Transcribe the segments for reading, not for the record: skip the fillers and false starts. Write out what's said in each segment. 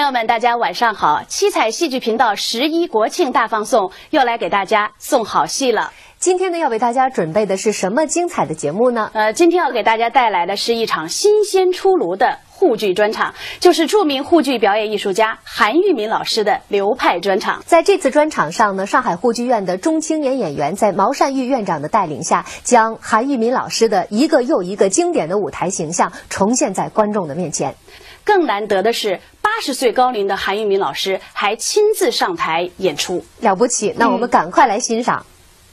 友们，大家晚上好！七彩戏剧频道11国庆大放送又来给大家送好戏了。 今天呢，要为大家准备的是什么精彩的节目呢？ 今天要给大家带来的是一场新鲜出炉的沪剧专场，就是著名沪剧表演艺术家韩玉民老师的流派专场。 在这次专场上呢，上海沪剧院的中青年演员在毛善玉院长的带领下，将韩玉民老师的一个又一个经典的舞台形象重现在观众的面前。 更难得的是，80岁高龄的韩玉民老师还亲自上台演出， 了不起！那我们赶快来欣赏。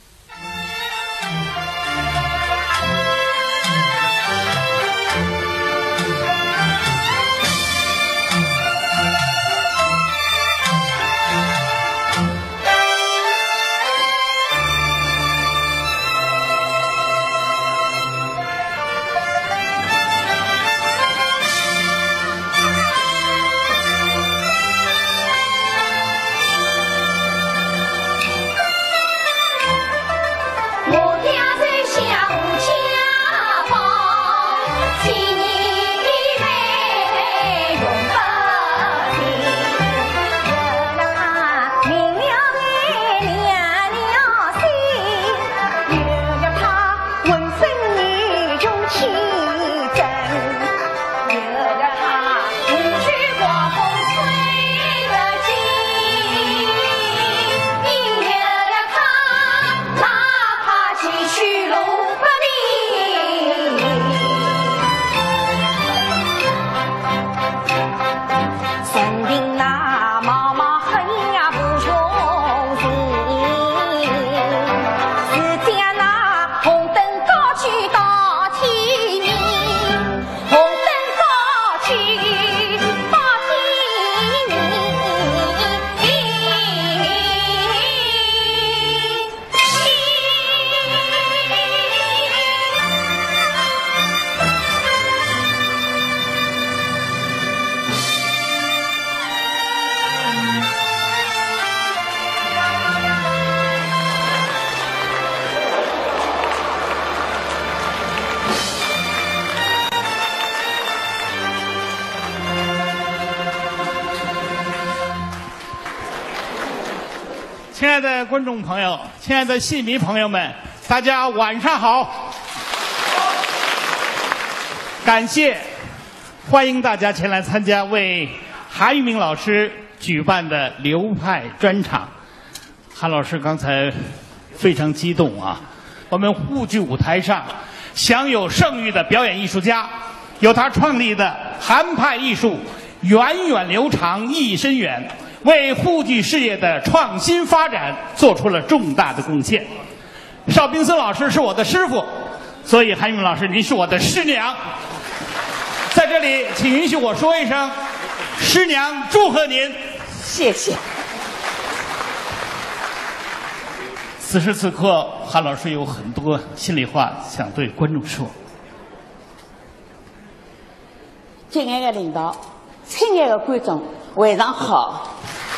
亲爱的观众朋友，亲爱的戏迷朋友们，大家晚上好！感谢，欢迎大家前来参加为韩玉民老师举办的流派专场。韩老师刚才非常激动啊！我们沪剧舞台上享有盛誉的表演艺术家，有他创立的韩派艺术，源远流长，意义深远。为沪剧事业的创新发展做出了重大的贡献。邵冰森老师是我的师傅，所以韩玉民老师您是我的师娘。在这里，请允许我说一声，师娘祝贺您。 谢谢。 此时此刻，韩老师有很多心里话想对观众说。 敬爱的领导，亲爱的观众，晚上好。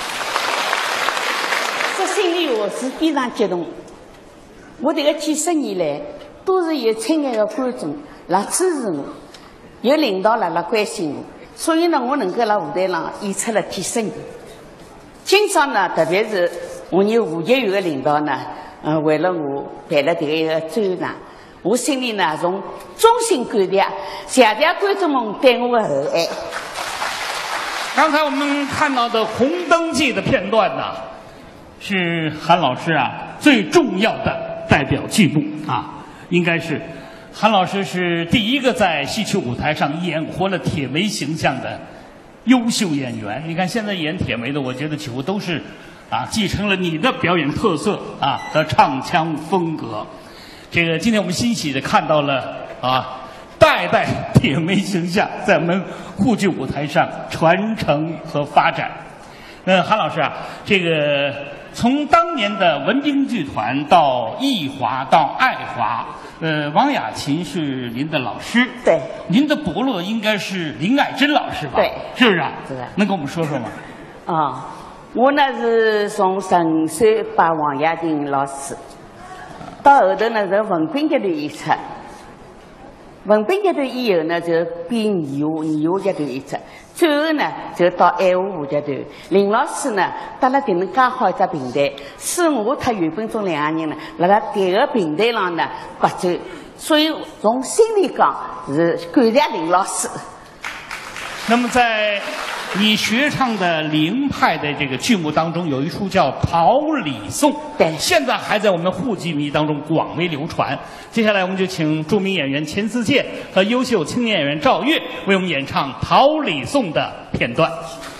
这心里我是非常激动。我这个几十年来，都是有亲爱的观众来支持我，有领导来关心我，所以呢，我能够在舞台上演出了几十年。今朝呢，特别是我有吴节院的领导呢，为了我办了这个一个专场，我心里呢从衷心感谢，谢谢观众们对我的厚爱。 刚才我们看到的《红灯记》的片段呢，是韩老师最重要的代表剧目应该是韩老师是第一个在戏曲舞台上演活了铁梅形象的优秀演员。你看现在演铁梅的，我觉得几乎都是继承了你的表演特色的唱腔风格。这个今天我们欣喜的看到了代代铁梅形象在我们沪剧舞台上传承和发展。韩老师这个从当年的文京剧团到艺华到爱华，王雅琴是您的老师， 对， 您的伯乐应该是林爱珍老师吧？ 对， 是不是是的。 能跟我们说说吗？ 我呢是从13岁把王雅琴老师，到后头呢在文京剧团演出。 文兵阶段以后呢，就编二胡阶段一只，最后呢就到爱护阶段。林老师呢，搭了迭能介好一只平台，是我和袁本忠两个人呢，辣辣迭个平台上呢发展。所以从心里讲是感谢林老师。 那么在你学唱的林派的这个剧目当中，有一出叫《桃李颂》， 对， 现在还在我们沪剧迷当中广为流传。接下来我们就请著名演员钱思健和优秀青年演员赵越为我们演唱《桃李颂》的片段。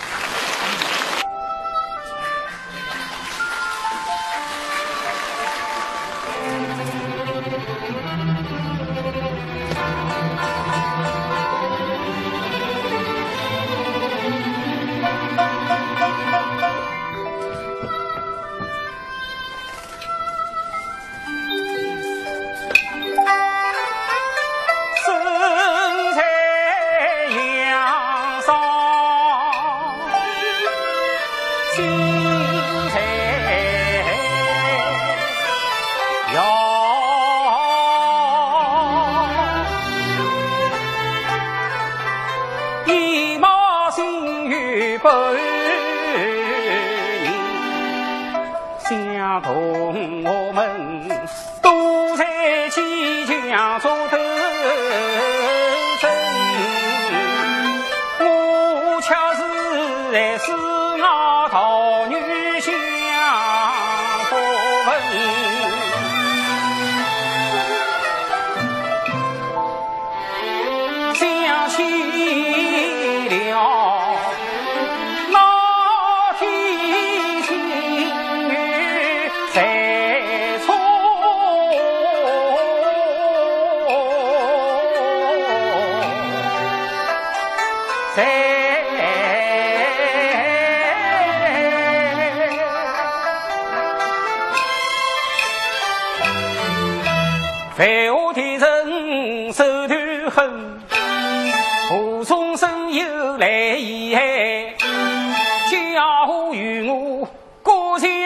繁华天人手段狠，无从生有来遗憾，家户与我各相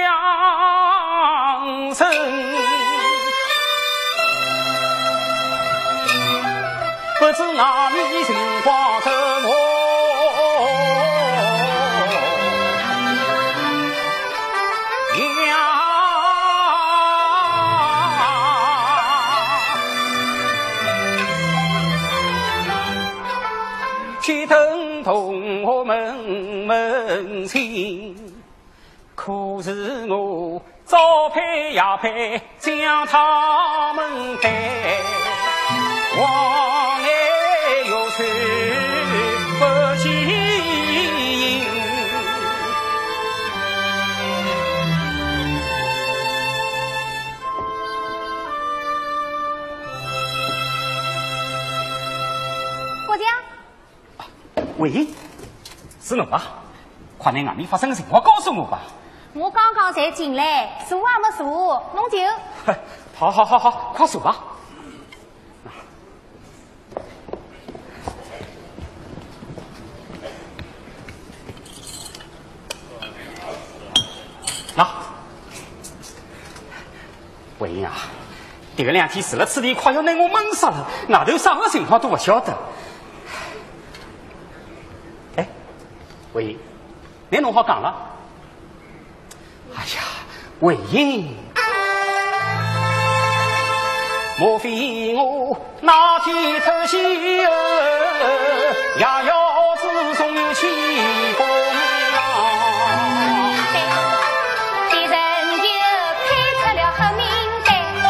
生，不知哪里情花折磨。去等同学们门前，可是我早配呀配将他们带，往爱又去不见影。 国家。 喂，是侬吧？快拿外面发生的情况告诉我吧。 我刚刚才进来，坐也没坐，侬就…… 好，快坐吧。那，魏英啊，这个2天住了此地，快要拿我闷死了，外头啥个情况都不晓得。魏英，你弄好讲了。哎呀，魏英，莫非我那天偷袭也要自从有起风浪？ 敌人就开出了黑名单，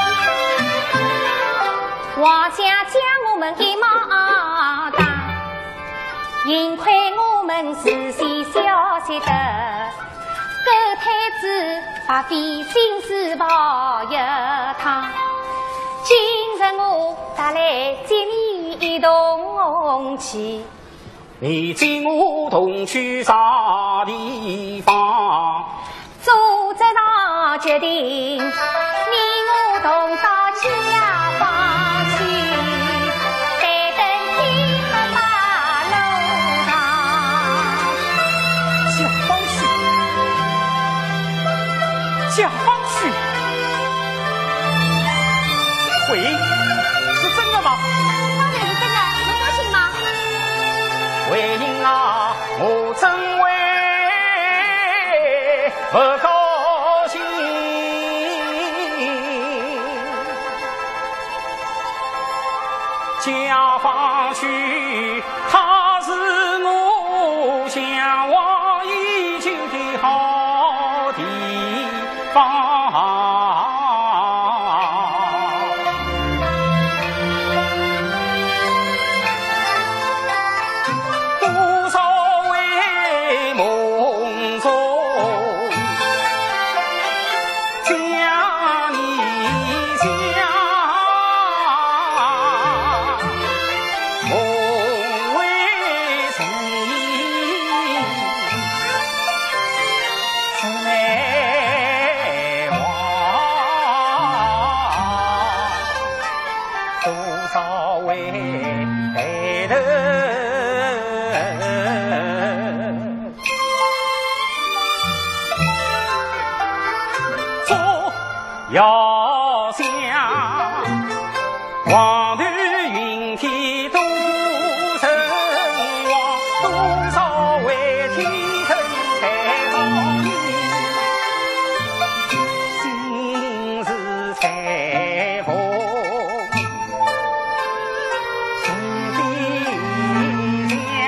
王家将我们一马打，幸亏我们事先消息得，狗太子把费心思跑一趟。今日我带来接你一同去， 你接我同去啥地方？ 做这场决定，你我同到家方去，待等天黑马路上。 家方去，喂， 是真的吗？ 当然是真的，你高兴吗？ 为人啊，我真为不高兴。家访去，他是我向往已久的好地方。多少回梦中将你想，梦为情，思来往，多少回回头。要想黄土云天多神往，多少回天神才到你，心事彩虹是地下。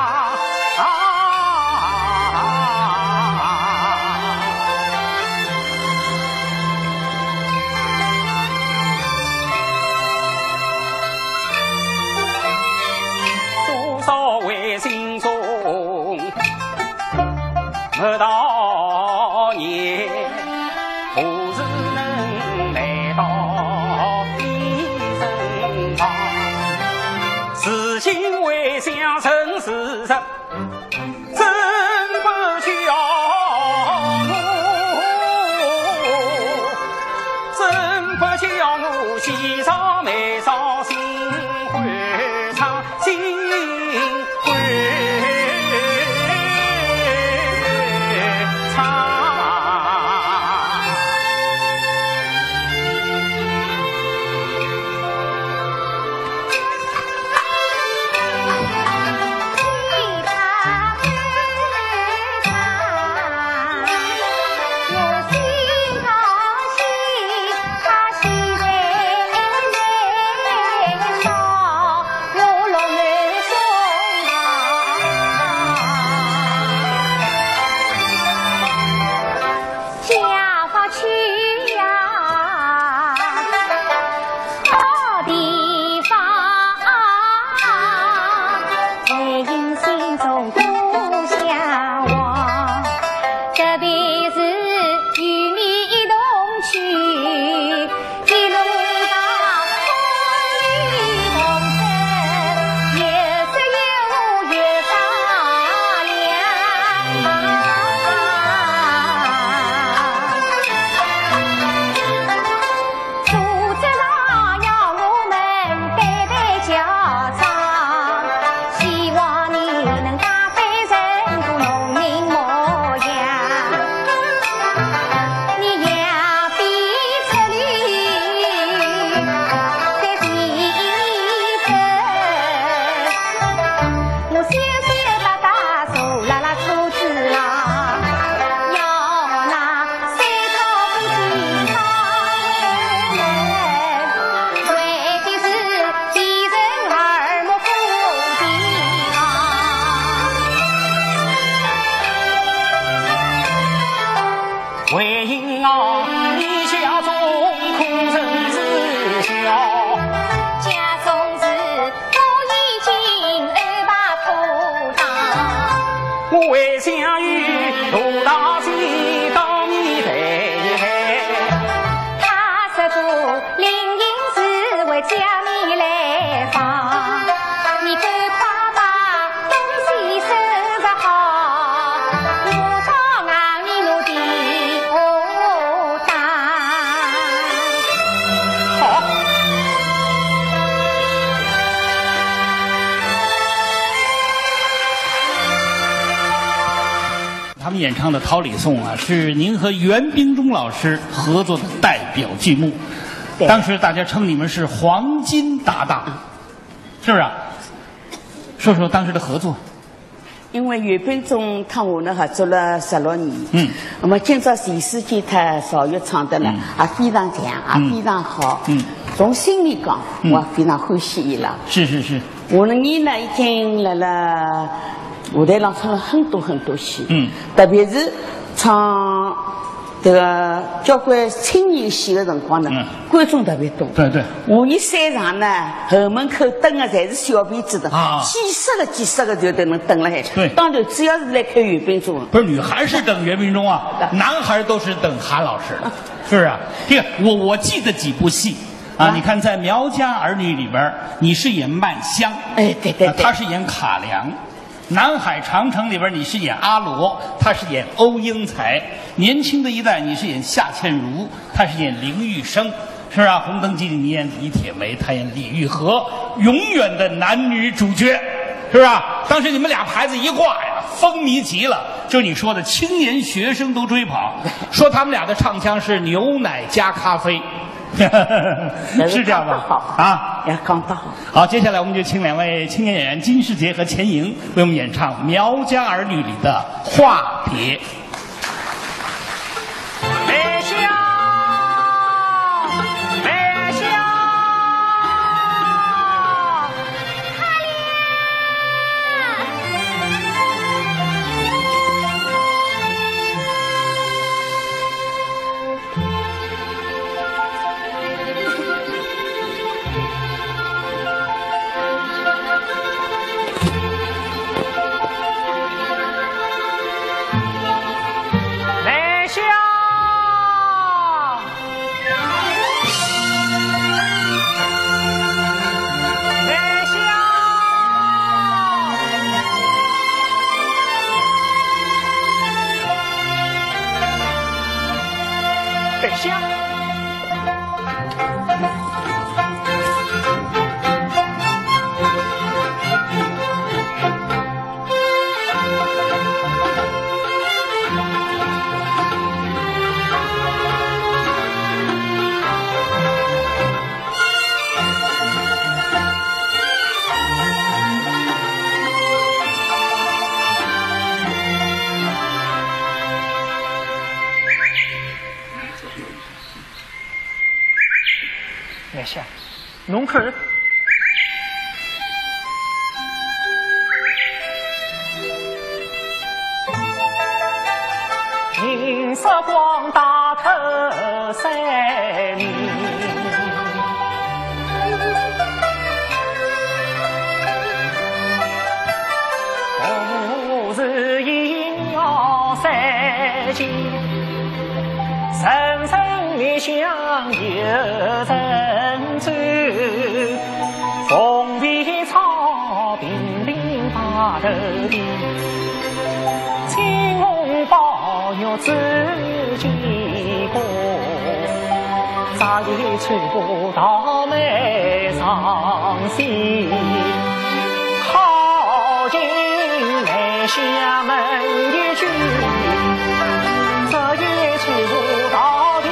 心中我当年何时能来到你身旁？此情未相成事实，真不叫我，真不叫我喜上眉梢心欢畅心。 他们演唱的《桃李颂》啊，是您和袁冰中老师合作的代表剧目。 当时大家称你们是黄金搭档，是不是啊？说说当时的合作。 因为岳宾忠他我呢合作了16年，那么今朝全世界他邵乐唱的呢也非常强，也非常好，从心里讲，我非常欢喜伊拉。 是是是。 我呢，你呢已经来了舞台上唱了很多戏，特别是唱这个交关青年戏的辰光呢，观众特别多。 对对。 我一山上呢，后门口等的侪是小辫子的，几十个就在那等了海。 对。 当然，只要是来看岳宾忠， 不是女孩是等岳宾忠啊，男孩都是等韩老师，是不是啊？这个我记得几部戏。啊，你看在《苗家儿女》里边，你是演曼香， 哎，对对对， 他是演卡良；《南海长城》里边你是演阿罗，他是演欧英才；年轻的一代你是演夏倩如，他是演林玉生，是不是啊？《红灯记》里你演李铁梅，他演李玉和，永远的男女主角，是不是啊？当时你们俩牌子一挂呀，风靡极了。就你说的，青年学生都追跑，说他们俩的唱腔是牛奶加咖啡。是这样吧？啊， 也讲得好。 好，接下来我们就请2位青年演员金世杰和钱莹为我们演唱《苗家儿女》里的化蝶。 来下，侬看，银色光大口三年，我是阴阳三界，层层面相有人走，凤皮草平平大头地，青红宝玉走金光，乍一穿过桃梅上线，靠近来厦门一句，这一穿过到底。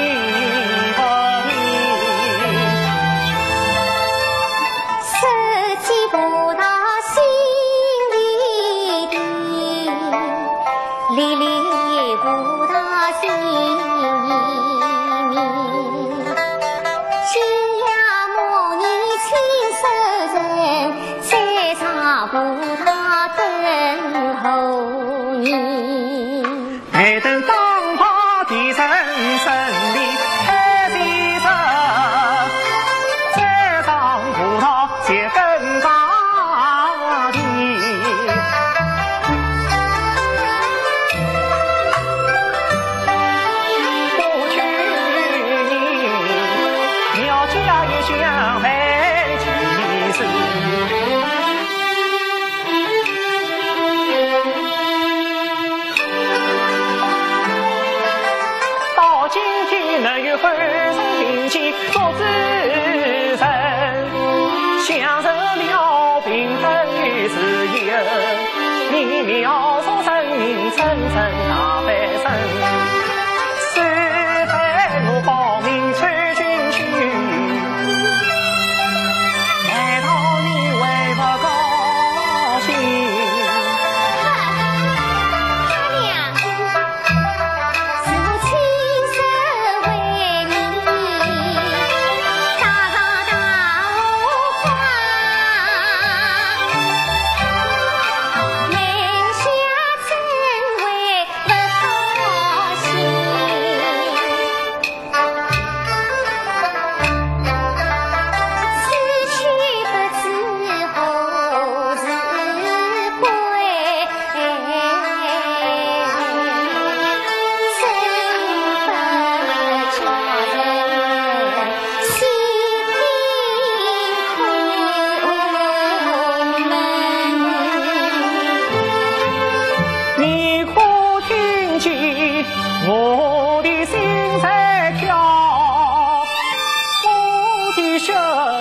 妙送生命，层层大翻身，四番我报名参军去。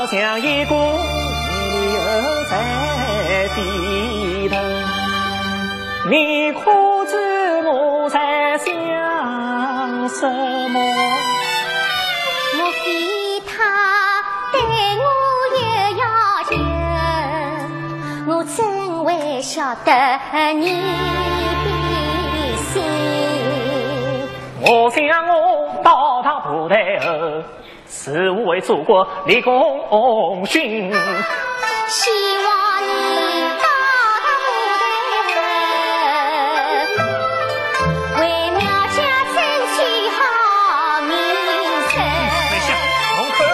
像一股流在低头，你可知我在想什么？ 莫非他对我有要求？我怎会晓得你的心？ 我想我到他部队后，是为祖国立功勋。 希望你到他部队后，为苗家争取好名声。 没想龙科，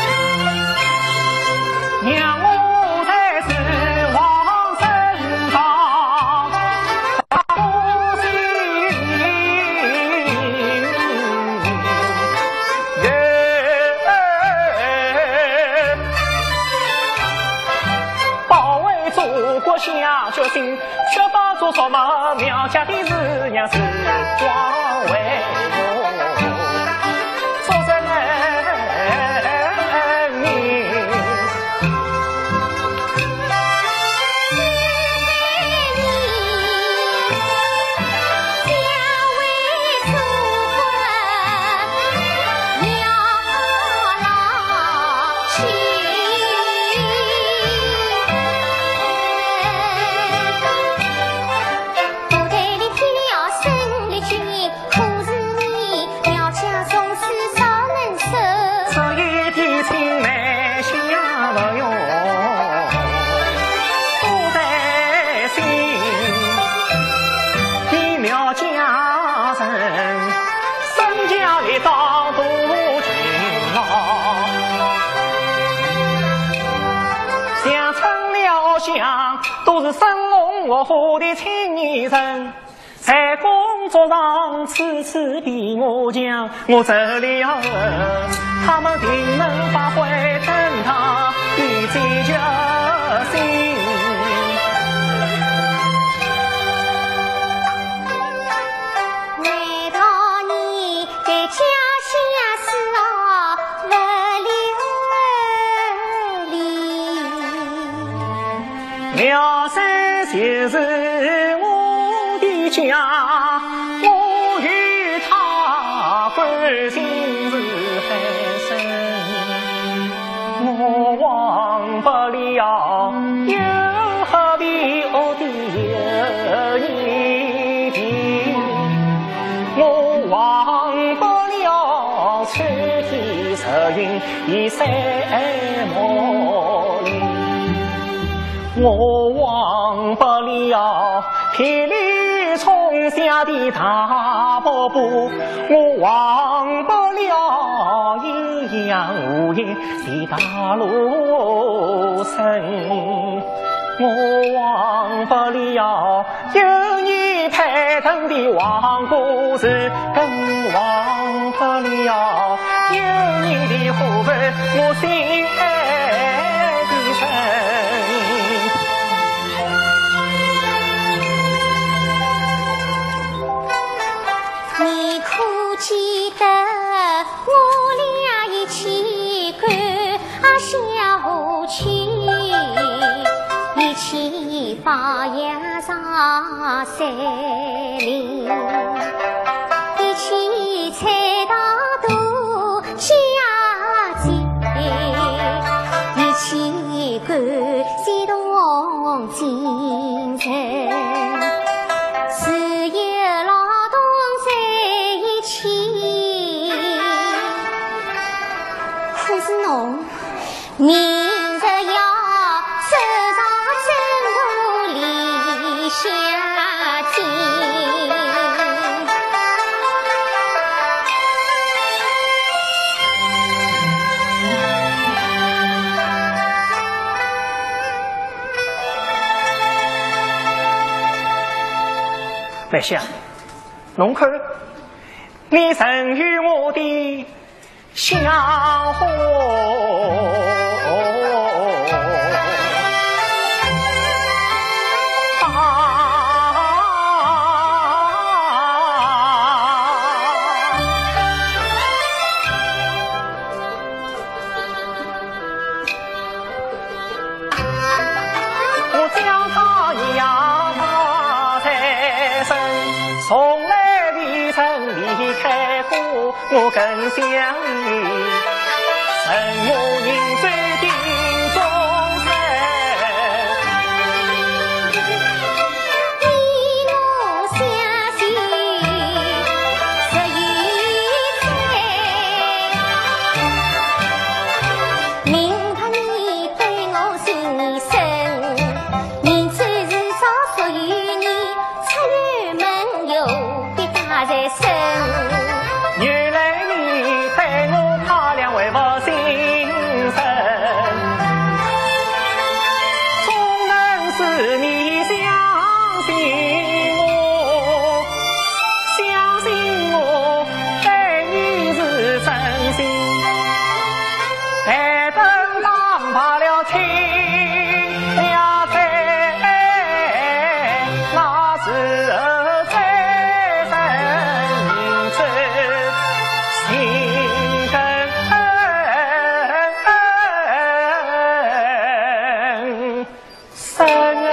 让我在死亡身上把心保卫祖国下决心，确保做什么苗家的日娘是光为我做人民。都是生龙活虎的青年人，在工作上次次比我强，我走了他们定能发挥登堂的最决心。 难道你对家乡事不留离？ 苗山就是我的家，我与他关心是很深，我忘不了，又何必我的一定，我忘不了春天愁云已三毛林，我忘不了霹雳冲下的大瀑布，我忘不了阴阳无影的大路深，我忘不了有你陪同的王故事，更忘不了有你的护卫，我心爱的神。 你可记得我俩一起赶小去，一起放羊上山林，一起采到大家鸡，一起赶山东进城。只有劳动在一起，可是侬明日要走上征途里相见。 白香，侬看，你曾与我的相会， 我更相依。神母人最定终身， 你我相信十一载，明白你对我心深，明知是早属于你，出远门又必带在身。 原来你对我怕两位不心生，总能使你相信我，相信我对你是真心。但等当罢了亲呀才，那时候再生明知心更深。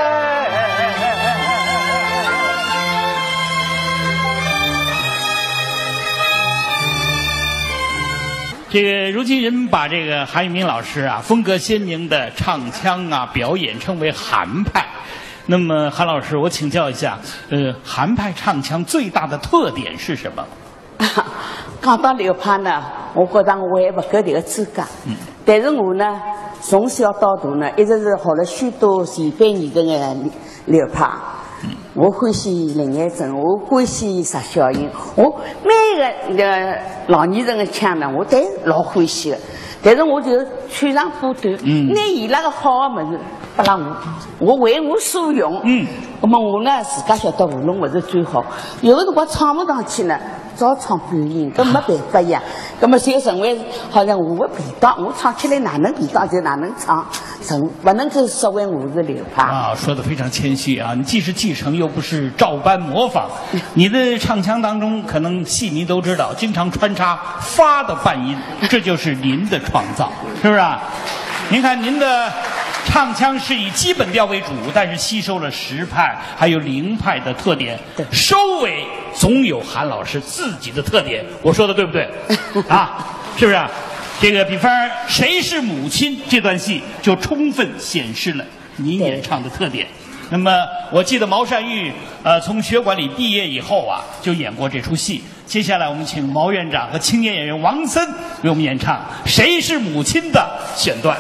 这个如今人们把这个韩玉明老师啊风格鲜明的唱腔啊表演称为韩派。那么韩老师，我请教一下，韩派唱腔最大的特点是什么？ 讲到流派呢，我觉得我还不够这个资格。但是我呢，从小到大呢，一直是学了许多前辈艺人的流派。我欢喜林爱珍，我欢喜石小英，我每个老年人的腔呢，我都老欢喜的。但是我就取长补短，拿伊拉个好的么子不让我为我所用。那么我呢，自家晓得喉咙不是最好，有的辰光唱不上去呢，只好唱半音，搿没办法呀。搿么就成为好像我的味道，我唱起来哪能味道就哪能唱，不能够说为我是流派啊。说得非常谦虚啊，你既是继承，又不是照搬模仿。你的唱腔当中，可能戏迷都知道，经常穿插发的半音，这就是您的创造，是不是啊？您看您的唱腔是以基本调为主，但是吸收了实派还有灵派的特点，收尾总有韩老师自己的特点。我说的对不对？啊，是不是啊？这个比方谁是母亲这段戏就充分显示了您演唱的特点。那么我记得毛善玉从学馆里毕业以后啊，就演过这出戏。接下来我们请毛院长和青年演员王森为我们演唱《谁是母亲》的选段。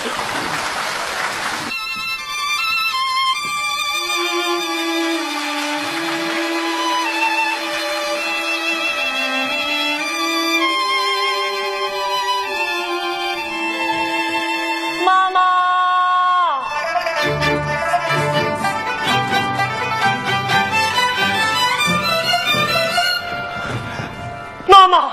妈妈，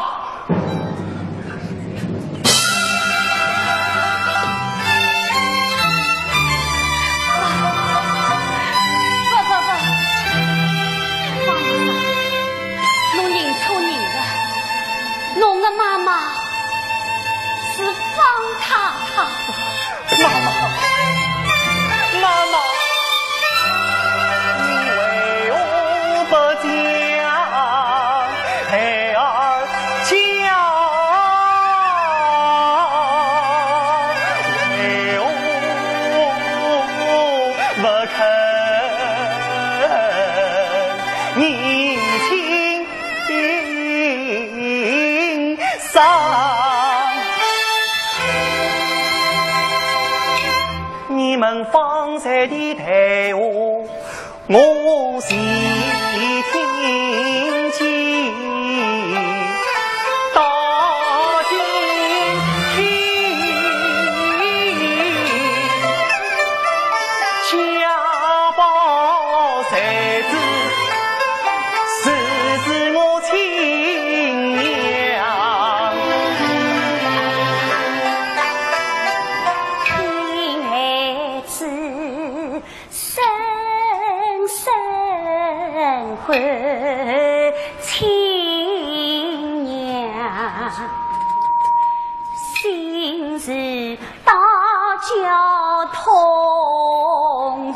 侬的妈妈是方太太。 妈妈，妈妈，你为我不讲孩儿讲，为我不肯年轻上。你们方才的谈话，我细听见。到今天，家宝才子是我亲娘。 回亲娘，心事大交通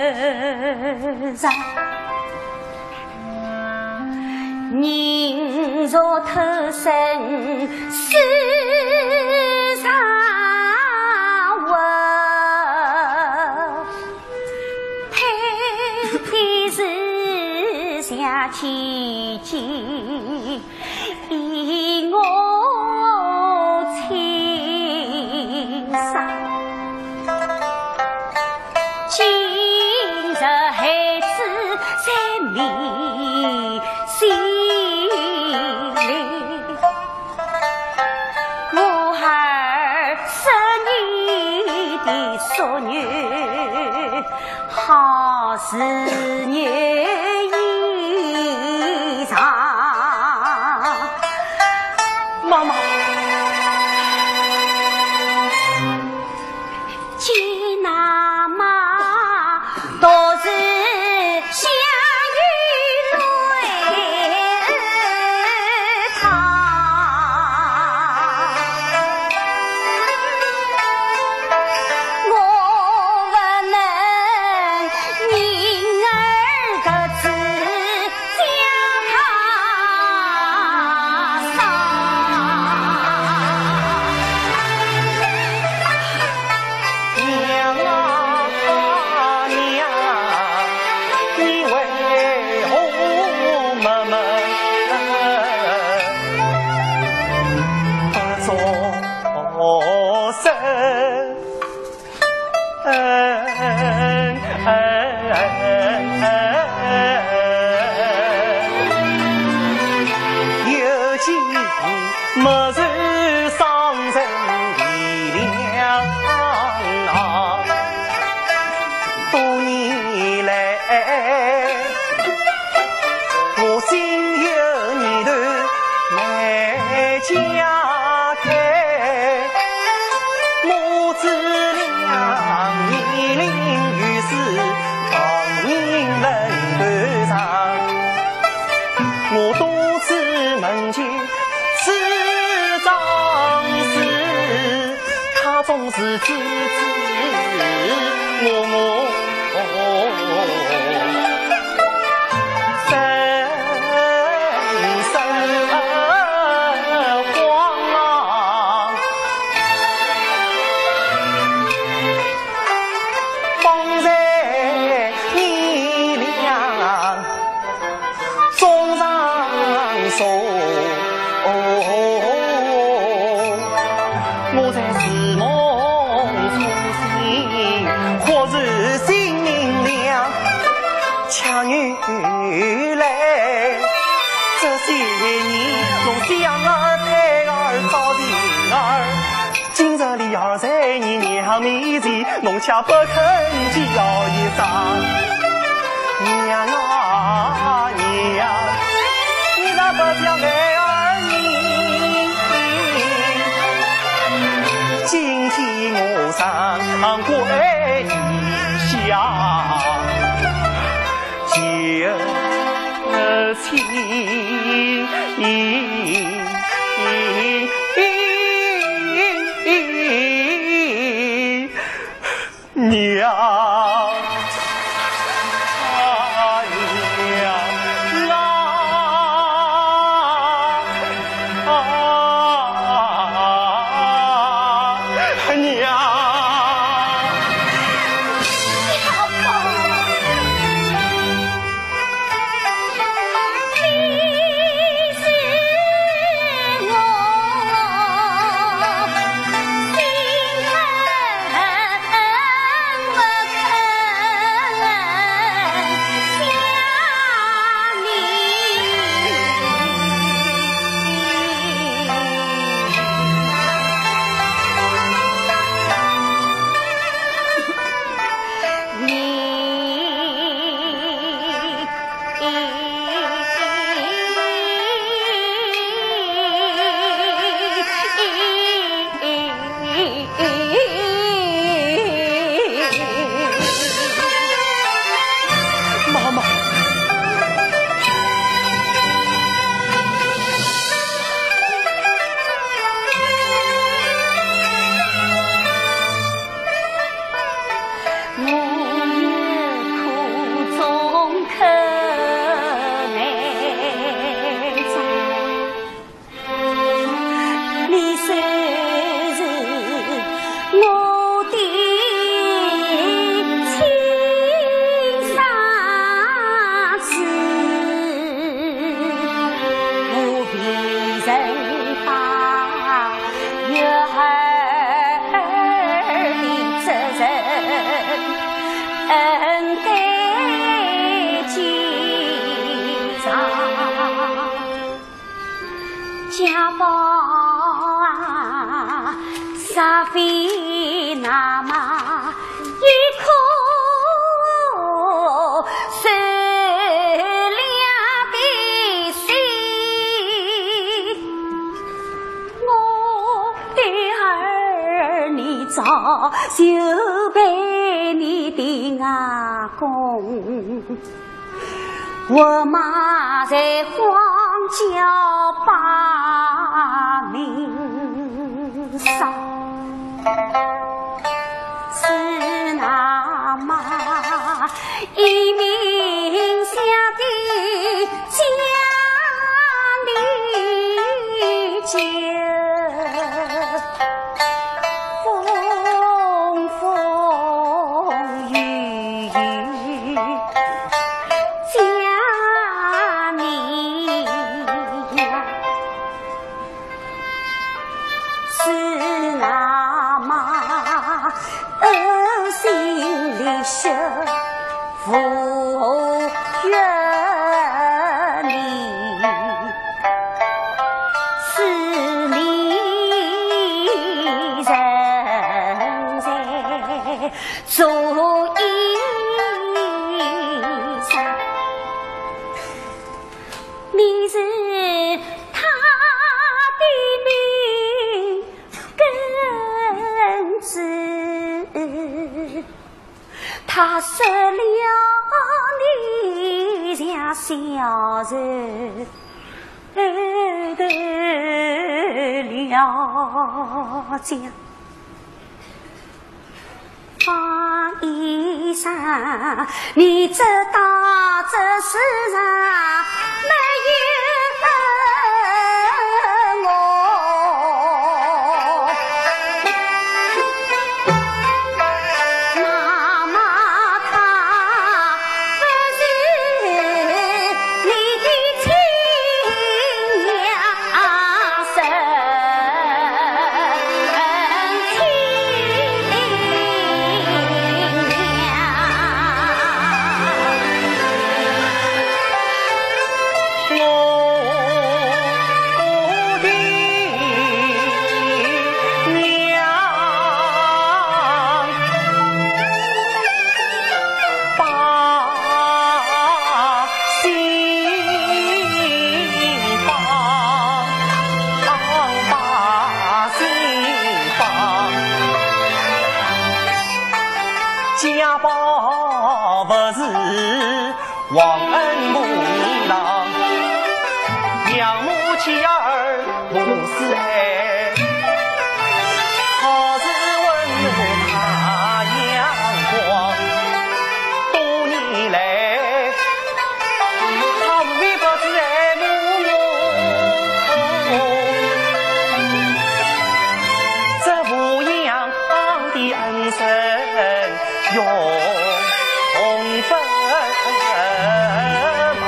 头上，人人若偷生世上活，配的是下千金以我情伤，今日孩子在你心里，我儿是你的淑女，好事业衣裳。 妈妈， 见那妈都是下雨泪淌，我不能人儿个子将他伤。 娘啊娘，你为何默默不作声？有情莫是伤人的良啊！多年来，我心有念头来家开，母子俩年龄于是同年人头上，我多次问亲是长事，他总是支支我深深慌啊！方才你俩送上手，我在似梦初醒，或是心明亮，强女来。这些年侬相儿胎儿早定儿，今日里儿在你娘面前，侬却不肯叫一声娘啊娘，你咋不叫爱儿你？今天我上归下，就亲娘。 心疼不肯家宝啊，啥非那么一颗受了的心，我的儿你早就被你的阿公，我妈在荒郊把命丧，是那么一名下的家里就风风雨雨家里呀，是那么心里是福缘里，是你人在做衣裳，你是他的命根子，他失了你像小人得了家，放衣裳，你知道这世上没有我。 家宝不是忘恩母女郎，养母妻儿不是爱，好是温柔太阳光。多年来，他无非不是爱母这不一样的恩深永分忙，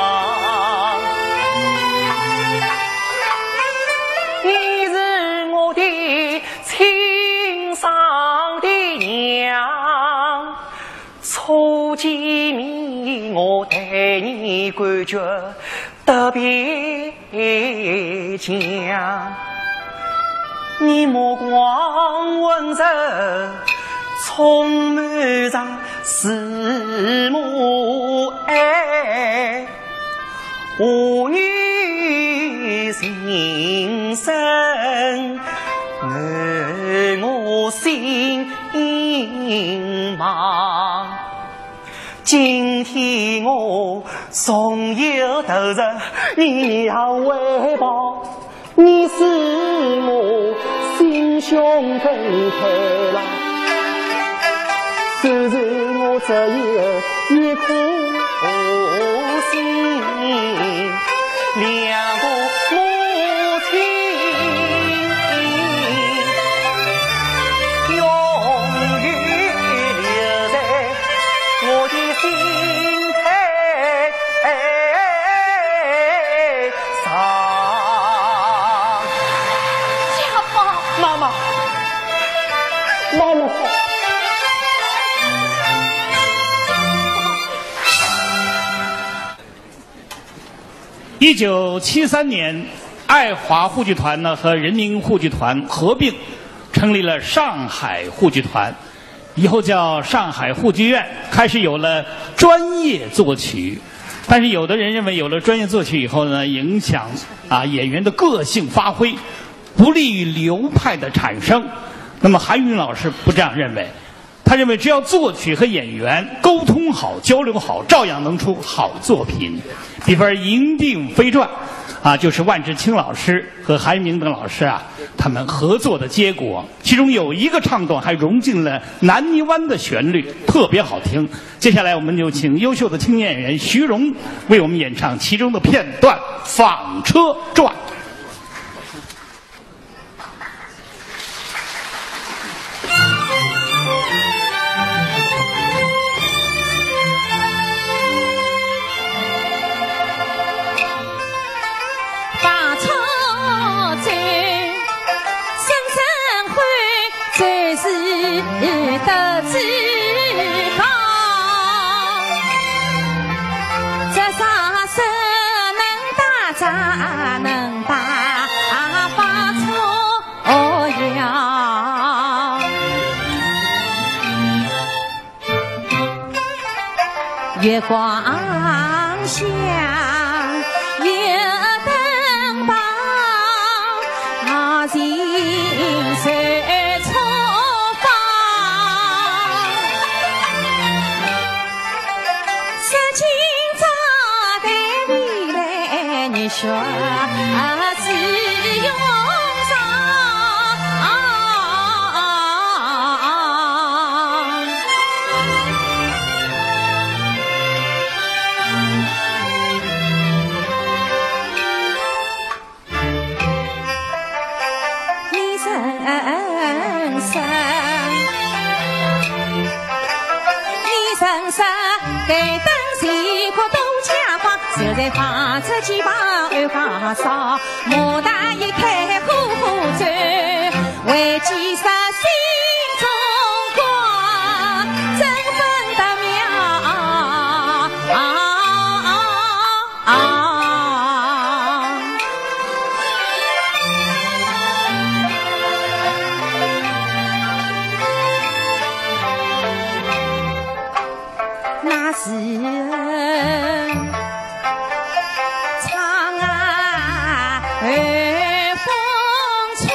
你是我的亲生的娘，初见面我对你感觉特别强，你目光温柔充满着慈母爱，妇女情深难我心忙。今天我总有投入你要回报，你是我心胸更开朗。虽然我只有一颗心，两个母亲永远留在我的心海上。 家宝， 妈妈，妈妈。 1973年， 爱华沪剧团呢和人民沪剧团合并，成立了上海沪剧团，以后叫上海沪剧院，开始有了专业作曲。但是有的人认为，有了专业作曲以后呢，影响演员的个性发挥，不利于流派的产生。那么韩云老师不这样认为，他认为只要作曲和演员沟通好、交流好，照样能出好作品。比方《银锭飞传》就是万志清老师和韩明等老师他们合作的结果。其中有一个唱段还融进了南泥湾的旋律，特别好听。接下来我们就请优秀的青年演员徐荣为我们演唱其中的片段《纺车传》。 月光下有灯宝，人手出发。十今朝的未来，你说是用上。对灯谁可多家花，就在纺车机旁二家烧，牡丹一开呼呼转，为几十心中光，争分得妙。那是长儿风吹，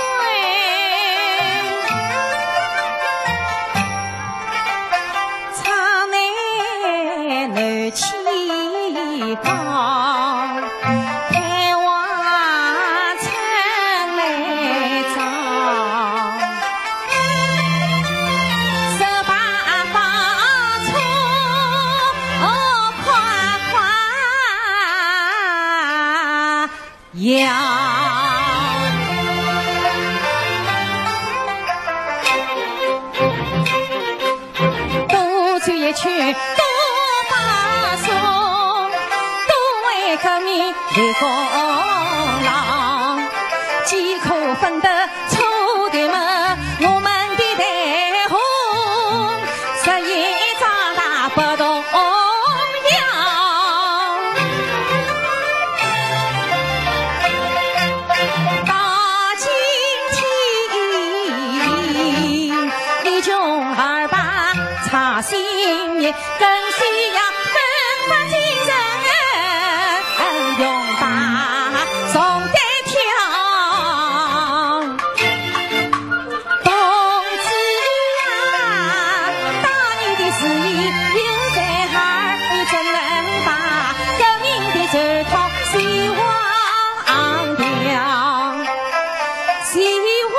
长内南气高，开往城来找。手把纺车快快摇，多转一圈多把送，多为革命立功劳，饥苦奋斗出的门，我们的台红，实业长大不动摇。到今天，你穷二八插心也更需要奋发精神，用大送带跳。同志当年的事业有在海，怎能把革命的传统希望掉？希望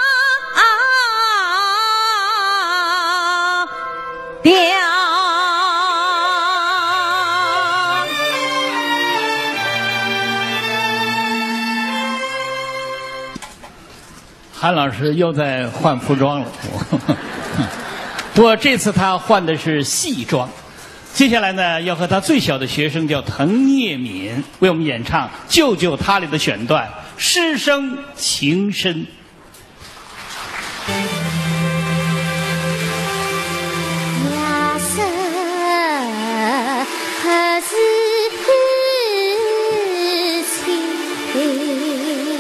掉。 韩老师又在换服装了，不过这次他换的是戏装。接下来呢，要和他最小的学生叫滕叶敏为我们演唱《救救他》里的选段《师生情深》。 呀生何时情？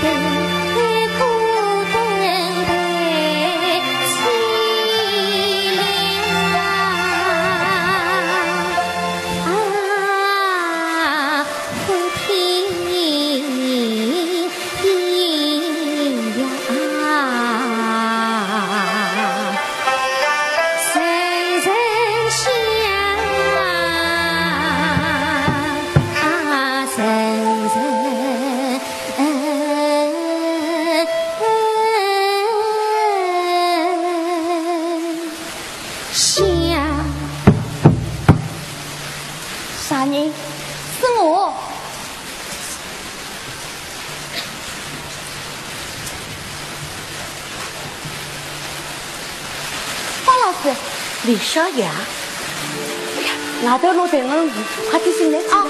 李小雅，哎呀，外头落等我，快点进来啊！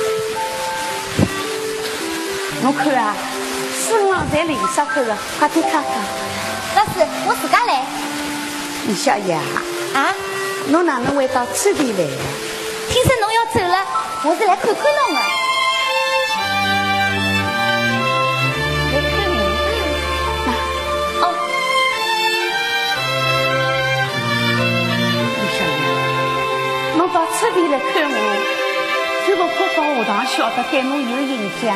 我看啊，身上在淋湿透了，快点看看。 老师，我自家来。 李小雅啊， 侬哪能会到此地来的？ 听说侬要走了，我是来看看侬的。 来看我？ 哦。 侬到此地来看我，就不怕到学堂晓得对侬有影响？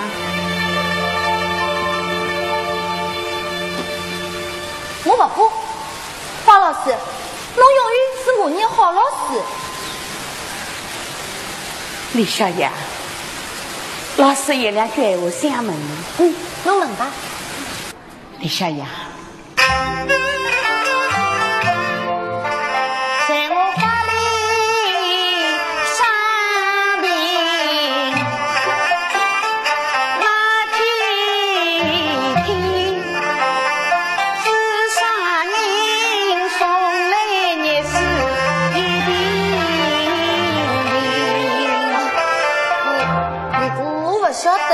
我不怕，方老师，侬永远是我的好老师。 李小雅，老师有两句话想问你。 侬问吧。 李小雅。 晓得，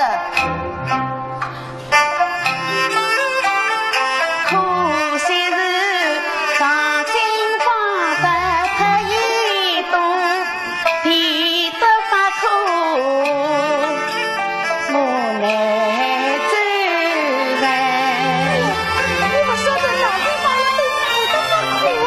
可惜是上京方得特异动，皮得发苦，无奈走人。 我不晓得上京方要对皮得发苦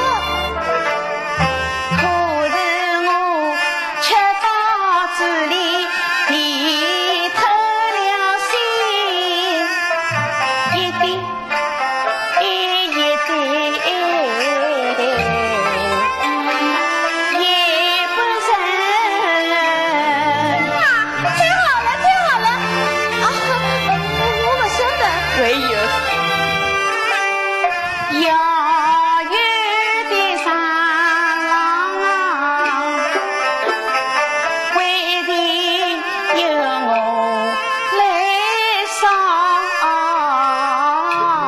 可是我却到这里皮特了心，一点一点也不认。 太好了，太好了！啊，我不晓得。 唯有遥远的长廊，为的有我来上。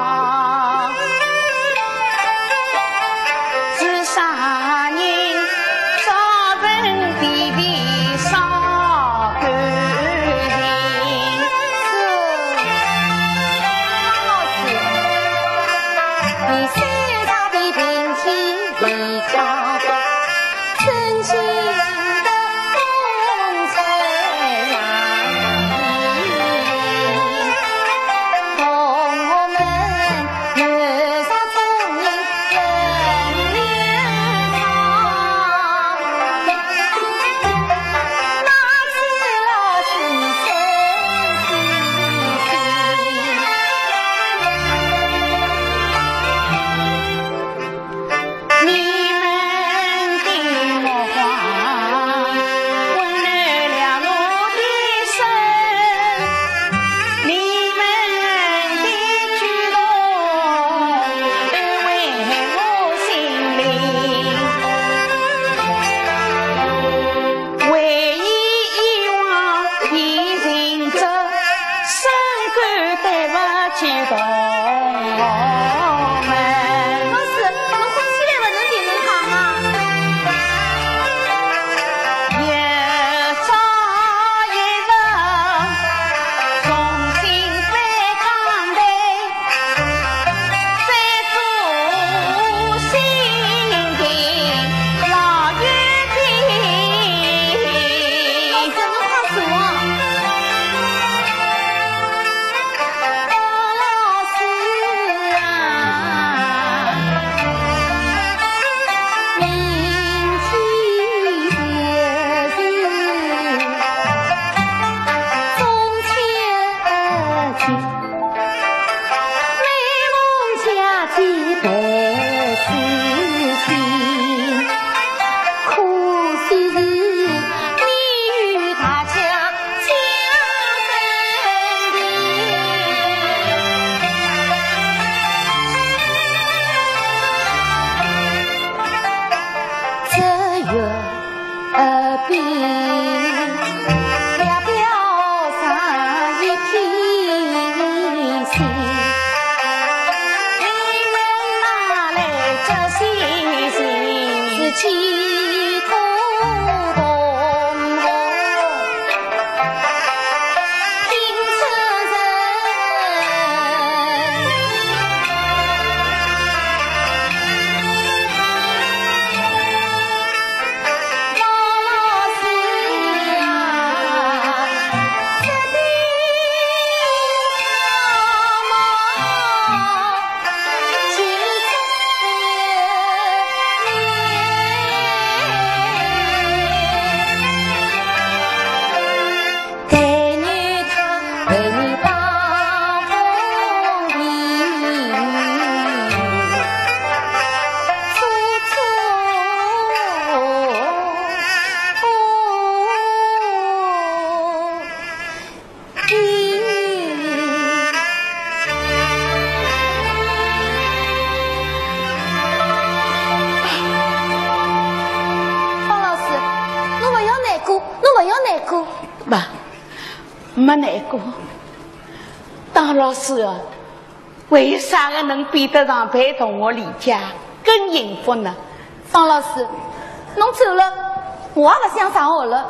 没难过。当老师的，为啥个能比得上陪同我离家更幸福呢？ 方老师，侬走了，我也不想上学了。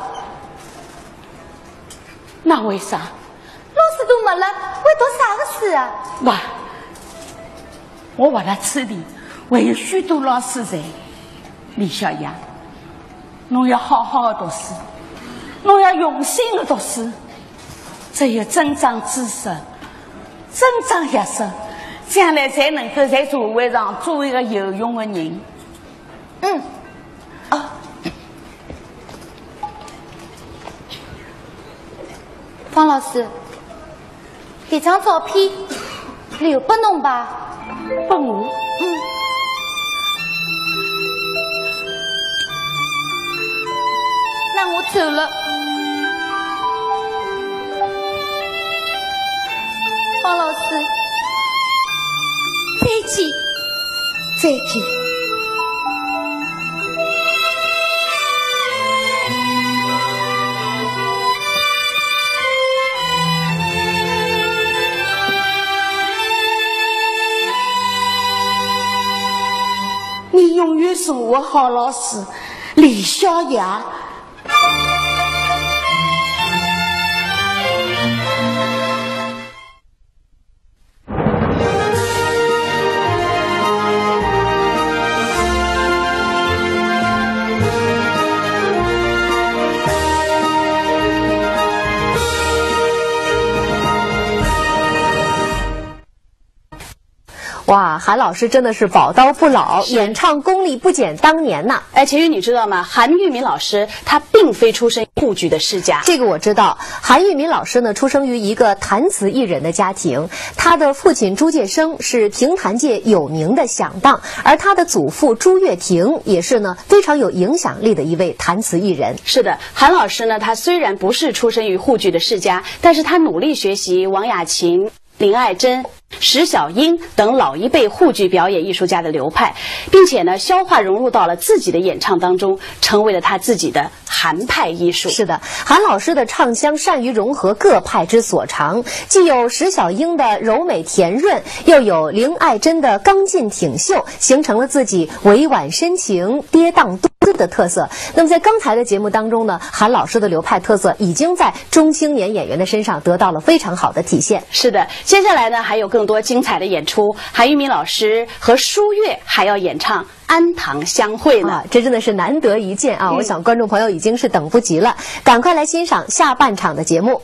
那为啥？ 老师都没了，为读啥个书啊？ 哇！我为了此地，还有许多老师在。李小雅，侬要好好的读书，侬要用心的读书，只有增长知识，增长学识，将来才能够在社会上做一个有用的人。 方老师，这张照片留给侬吧。 给我？ 那我走了。方老师，再见。 再见。你永远是我好老师，李小雅。 哇，韩老师真的是宝刀不老，演唱功力不减当年呐。 哎，秦宇，你知道吗？韩玉民老师他并非出身沪剧的世家。 这个我知道。韩玉民老师呢，出生于一个弹词艺人的家庭，他的父亲朱介生是评弹界有名的响当，而他的祖父朱月亭也是呢非常有影响力的一位弹词艺人。 是的，韩老师呢，他虽然不是出身于沪剧的世家，但是他努力学习王雅琴、林爱珍、石小英等老一辈沪剧表演艺术家的流派，并且呢，消化融入到了自己的演唱当中，成为了他自己的韩派艺术。 是的，韩老师的唱腔善于融合各派之所长，既有石小英的柔美甜润，又有林爱珍的刚劲挺秀，形成了自己委婉深情、跌宕多姿的特色。那么在刚才的节目当中呢，韩老师的流派特色已经在中青年演员的身上得到了非常好的体现。 是的，接下来呢还有更多精彩的演出，韩玉民老师和舒月还要演唱《安堂相会》呢， 这真的是难得一见啊！我想观众朋友已经是等不及了，赶快来欣赏下半场的节目。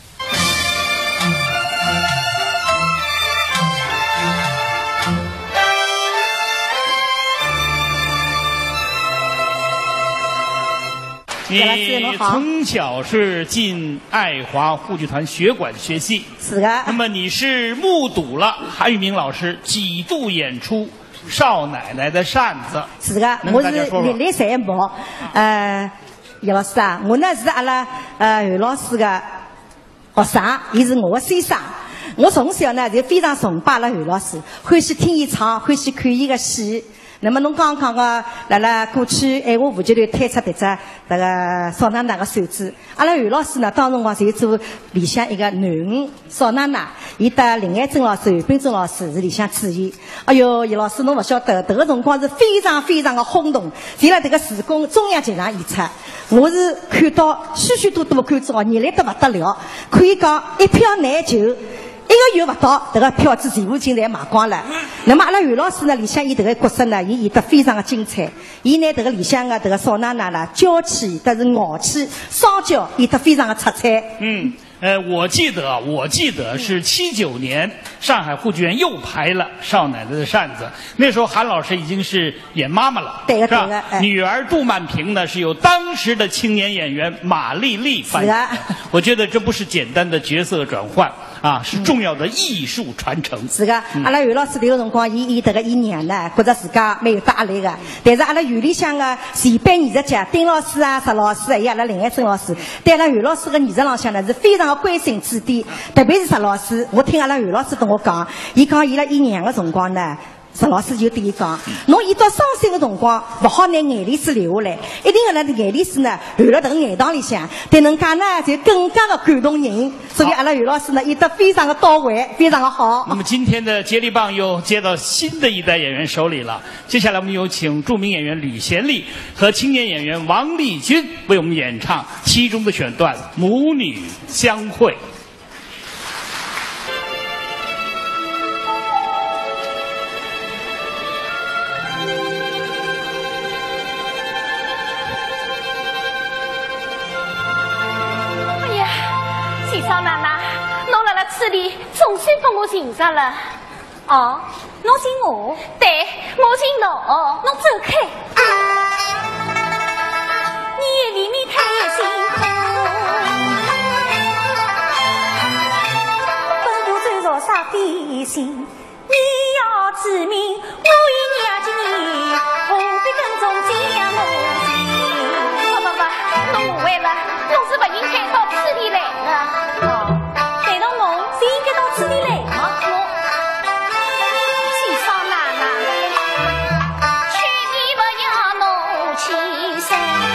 你从小是进爱华沪剧团学馆学戏， 是的。 那么你是目睹了韩玉民老师几度演出少奶奶的扇子？ 是的，我是历历在目。叶老师啊，我呢是阿拉韩老师的学生，也是我的先生。我从小呢就非常崇拜了韩老师，欢喜听伊唱，欢喜看伊的戏。那么侬刚刚个辣过去爱华沪剧团推出迭只那个少奶奶个扇子，阿拉韩老师呢当辰光就做里向一个囡少奶奶，伊搭林爱珍老师、韩冰珍老师是里向主演。哎哟，叶老师侬勿晓得，迭个辰光是非常非常的轰动，在辣迭个市公中央剧场演出，我是看到许许多多观众热烈得不得了，可以讲一票难求。一个月不到，这个票子全部进来卖光了。那么阿拉韩老师呢，里向伊这个角色呢，伊演得非常的精彩。伊呢，这个里向的这个少奶奶呢，娇气但是傲气，双骄演得非常的出彩。 我记得是79年上海沪剧院又排了少奶奶的扇子，那时候韩老师已经是演妈妈了， 对吧？女儿杜曼萍呢是由当时的青年演员马丽丽扮演。我觉得这不是简单的角色转换啊，是重要的艺术传承。 是的，阿拉韩老师这个辰光，伊这个伊娘呢，觉得自家蛮有大力的。但是阿拉院里向的前辈艺术家丁老师啊、石老师还有阿拉林爱珍老师，对阿拉韩老师的艺术浪向呢是非常的关心指点。特别是石老师，我听阿拉韩老师跟我讲，伊讲伊拉伊娘的辰光呢， 石老师就对伊讲，侬一到伤心的辰光，不好拿眼泪水流下来，一定要拿眼泪水呢含辣这个眼塘里向，对能介呢就更加的感动人。所以阿拉于老师呢演得非常的到位，非常的好。 那么今天的接力棒又接到新的一代演员手里了。接下来我们有请著名演员吕贤丽和青年演员王丽君为我们演唱其中的选段《母女相会》。 这里总算把我寻着了。 哦，侬寻我？ 对，我寻侬。 侬走开！你也离你太辛苦，本不追着啥悲心，你要知明，我已娘亲你，何必跟踪将我心？ 不，侬误会了，侬是不应该到此地来的。 此地来吗？ 我先生奶奶，劝你不要怒气生，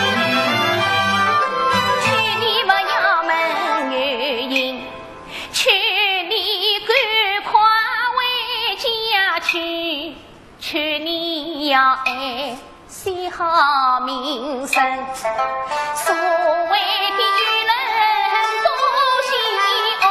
劝你不要问原因，劝你赶快回家去，劝你要爱惜好名声。所谓的人多心恶。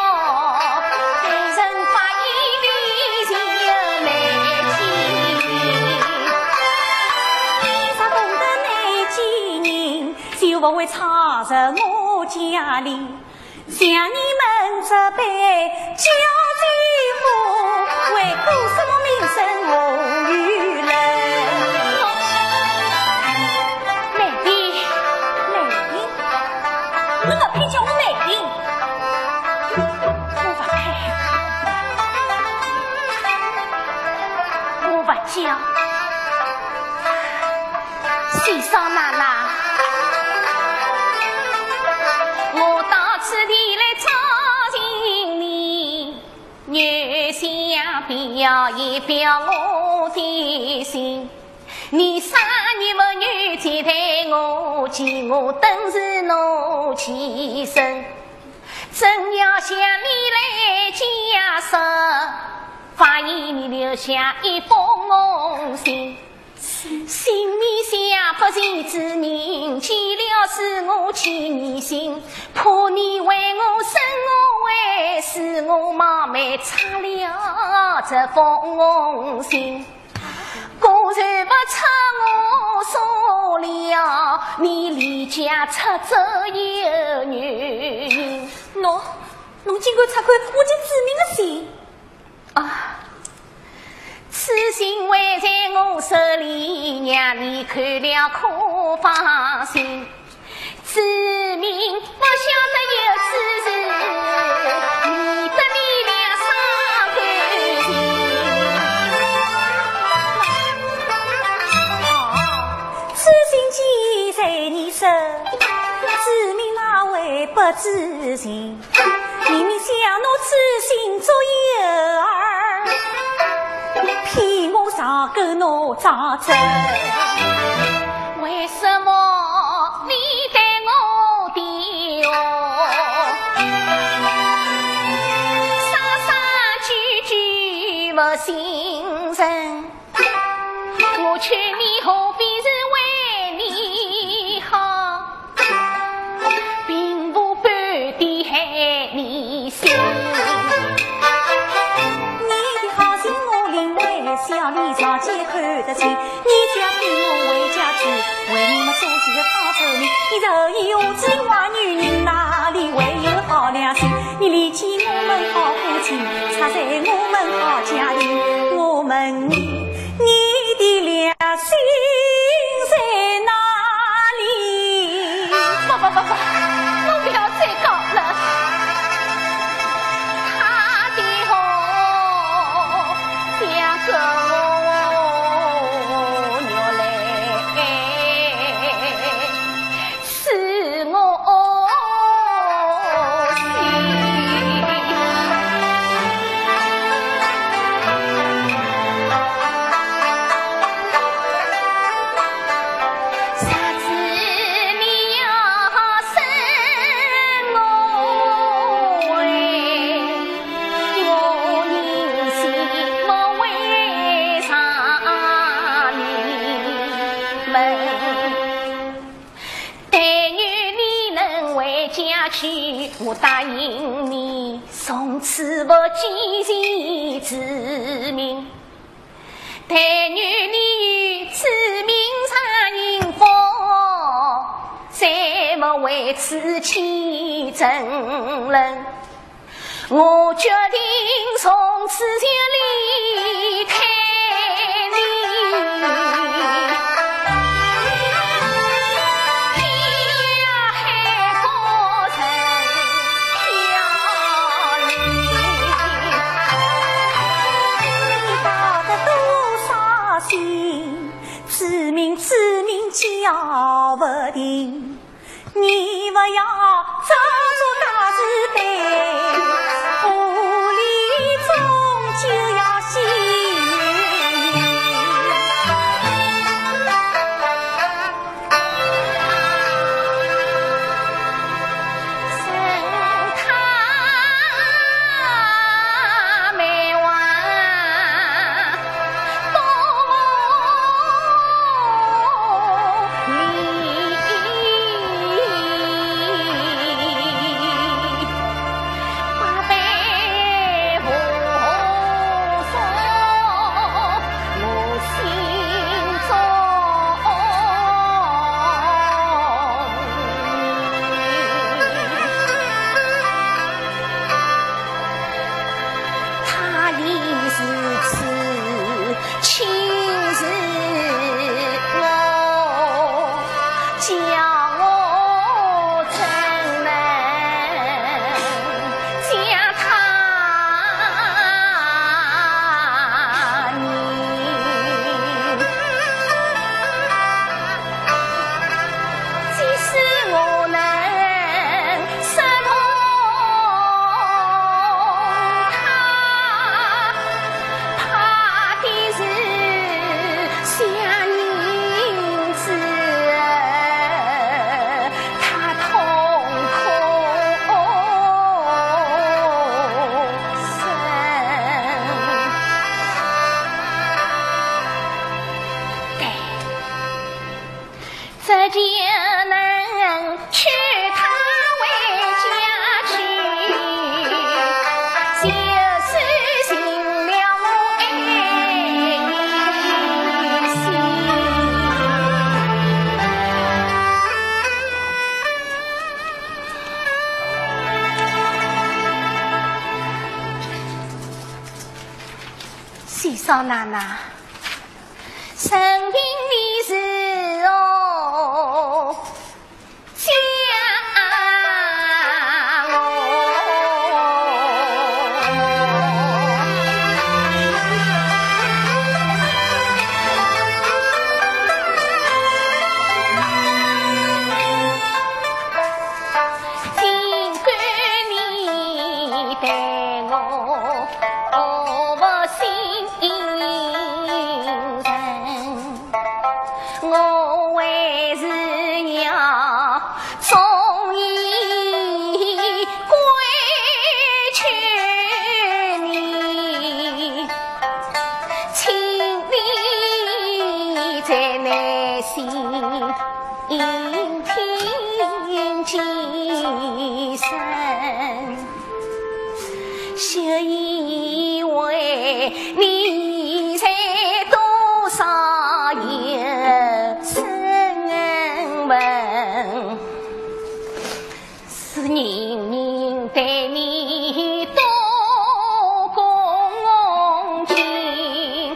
就不会插入我家里，向你们责备叫罪妇，为顾什么名声我与人？ 美丽， 你不配叫我美丽， 我不配，我不叫。先生奶奶。我到此地来操心你，越想表也表我的心。你生日不愿接待我，见我等是怒气生。正要向你来家书，发现你留下一封信。心里想不尽之名，见了是我欠你心，怕你为我生我为是我冒昧插了这封信，果然不出我所料，你离家出走有原因。 侬尽管查看我这致命的信啊！此信还在我手里，让你看了可放心。指明不晓得有此事，你的力量伤感情。 此信寄在你手，指明哪位不知情？明明想我此信作诱饵。骗我上狗拿早走， 为什么你对我的话三三句句不信任？我劝你何必是为你好，并无半点害你心。小李长街看得清，你只要陪我回家去，为你们做些个好子民。你这一无知坏女人，哪里会有好良心？你离弃我们好夫妻，插在我们好家庭，我问你，你的良心在哪里？ 不，我不要再搞了。跟我扭来是我心。 许我答应你，从此不见其之名。但愿你此名长迎风，再莫为此弃真人。我决定从此就离开知名叫不定，你不要抓住大是非，无理中就要信。 少奶奶，生病的时候想尽管你对我不信我为是要从你归去你，请你在内心听几声，就以为你在多少有身份，是人人对你多恭敬，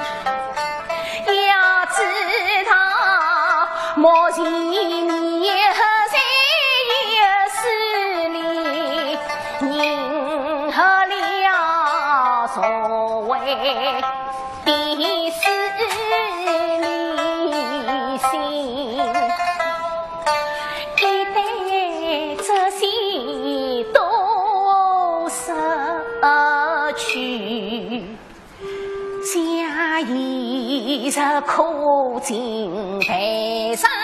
要知道莫嫌你在有势力，迎合了所谓的势理性，一旦这些都失去，假以是苦尽悲伤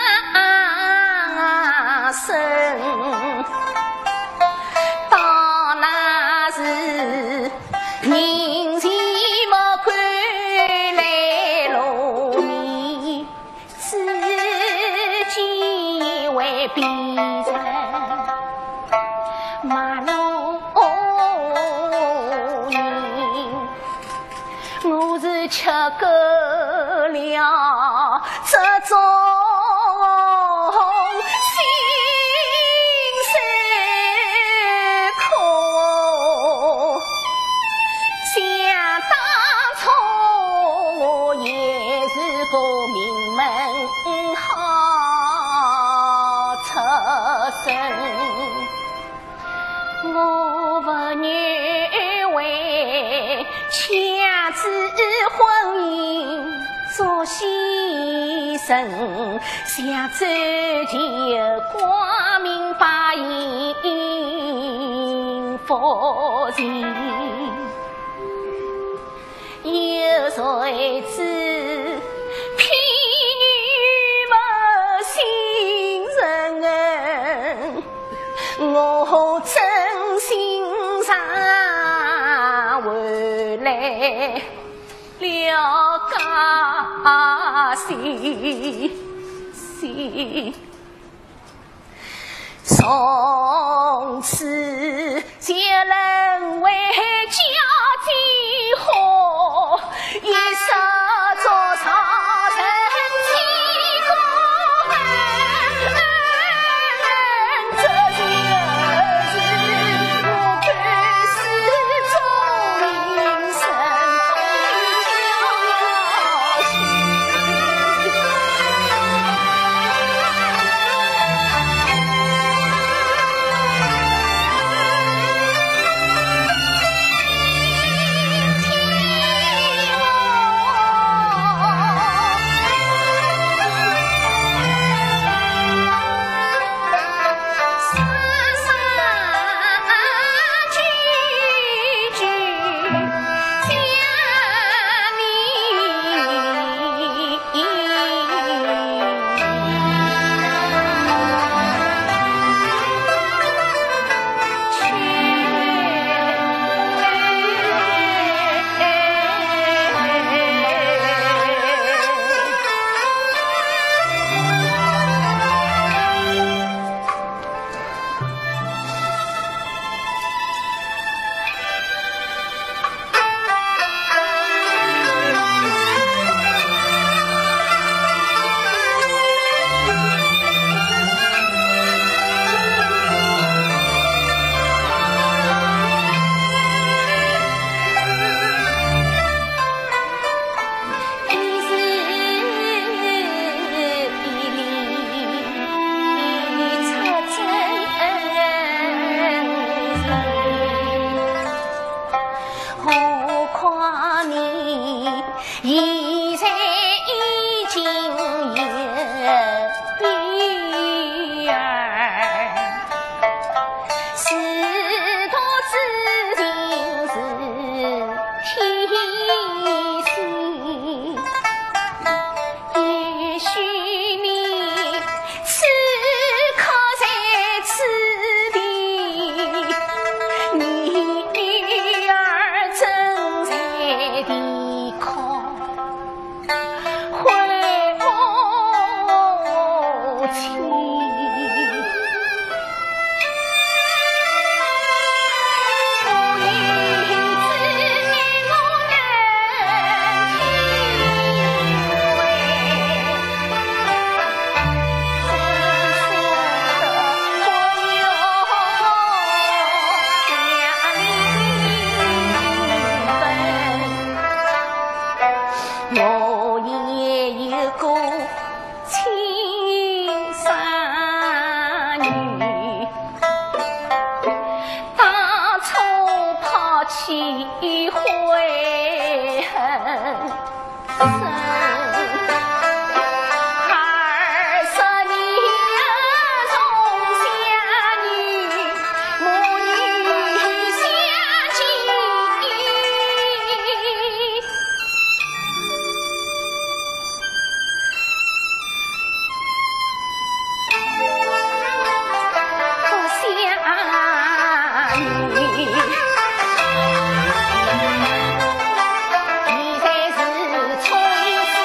身，到那时人前莫看来露面，自己为逼人。 我是吃够了这种心酸苦，想当初我也是个名门好出身，我不愿为强制婚姻做牺牲，想追求光明白银福气，有谁知偏女不信任，我真心上回来了家心，从此就沦为家计货，一生做朝臣几个恨，这就是我半世中名声你才是聪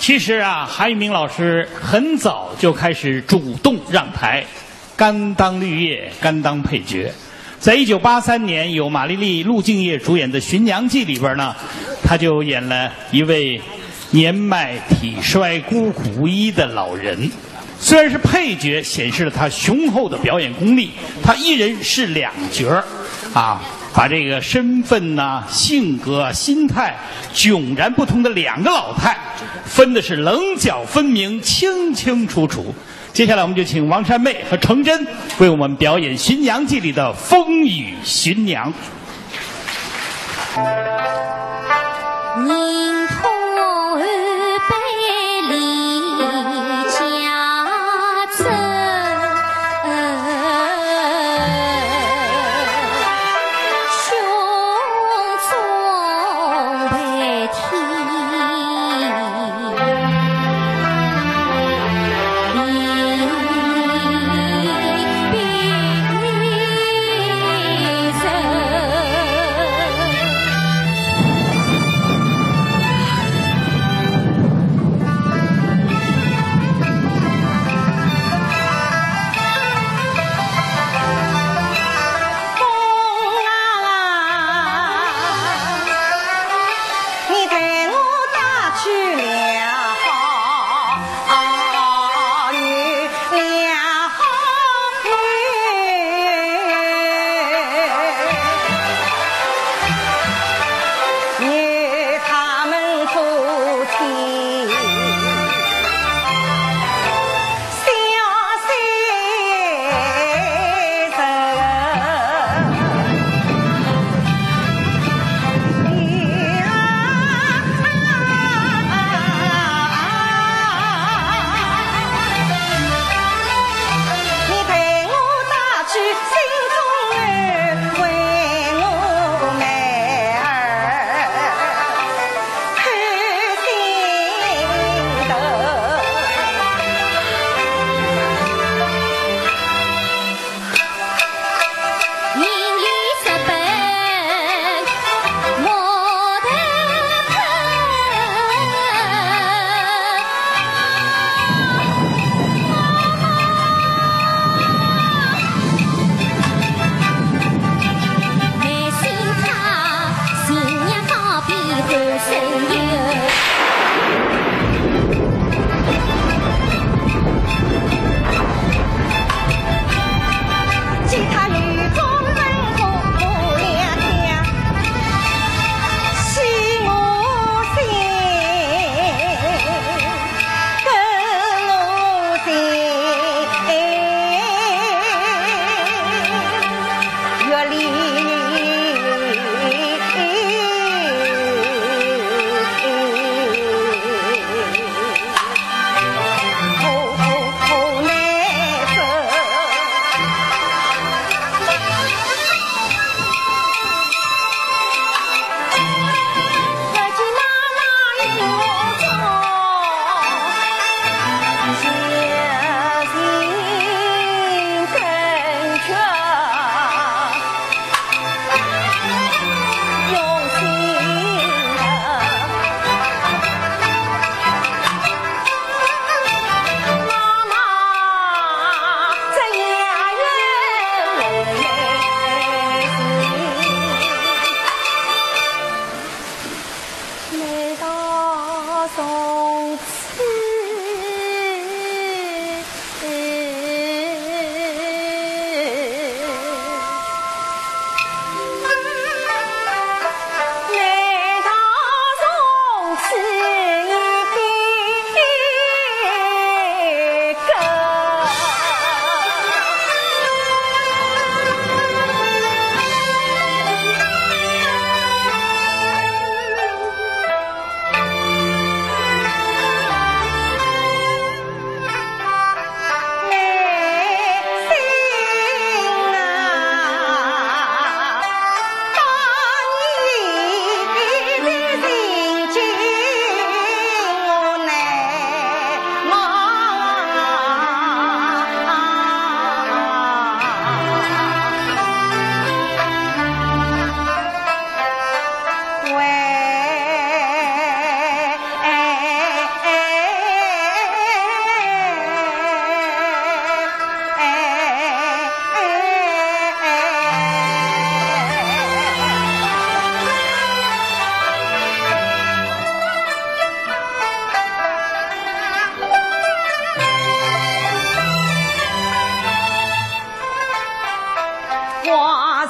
其实啊，韩玉明老师很早就开始主动让台，甘当绿叶，甘当配角。在1983年由马丽丽、陆敬业主演的《寻娘记》里边呢，他就演了一位年迈体衰、孤苦无依的老人。虽然是配角，显示了他雄厚的表演功力。他一人饰2角啊，把这个身份呐、性格、心态迥然不同的2个老太，分的是棱角分明、清清楚楚。接下来，我们就请王山妹和程真为我们表演《寻娘记》里的风雨寻娘。 宁破二百里家珍，胸中白天。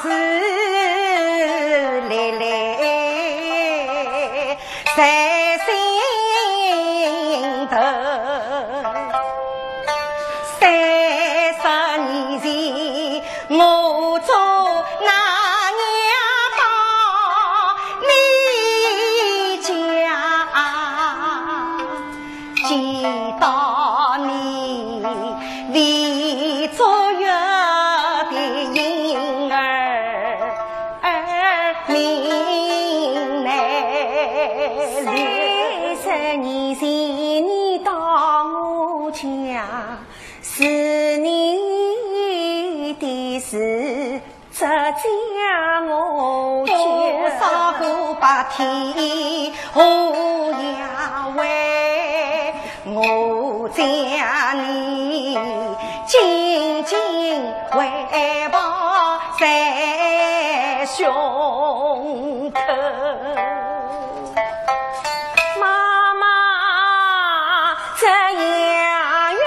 子来来在心头，30年前我做那娘到你家，见到你为坐月的婴儿命难30年前你到我家，是你的事只将我多少个白天何呀为我将你紧紧怀抱在胸口。妈妈这样缘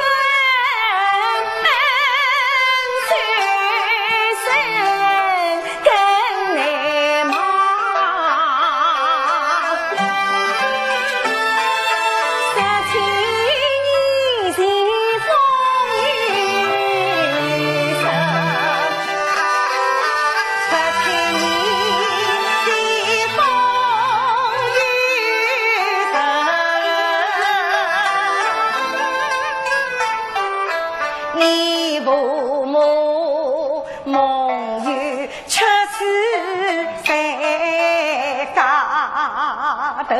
深深跟来忙，17年前风雨声，17年前风雨声，你父母梦有7世在家头，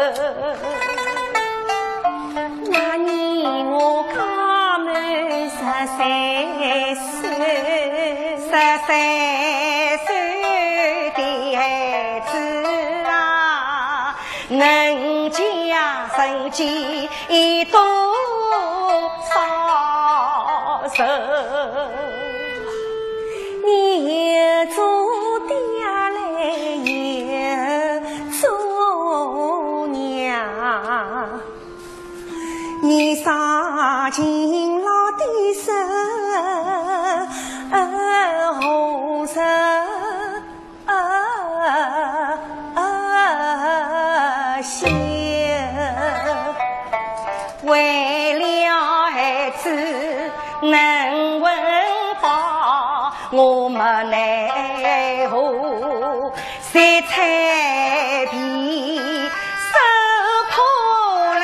那年我刚满13岁，13岁的孩子啊，能家人间多少愁。你做爹来也做娘，你杀尽了的手红色血，为了孩子能温饱，我没奈何，在菜地收破来，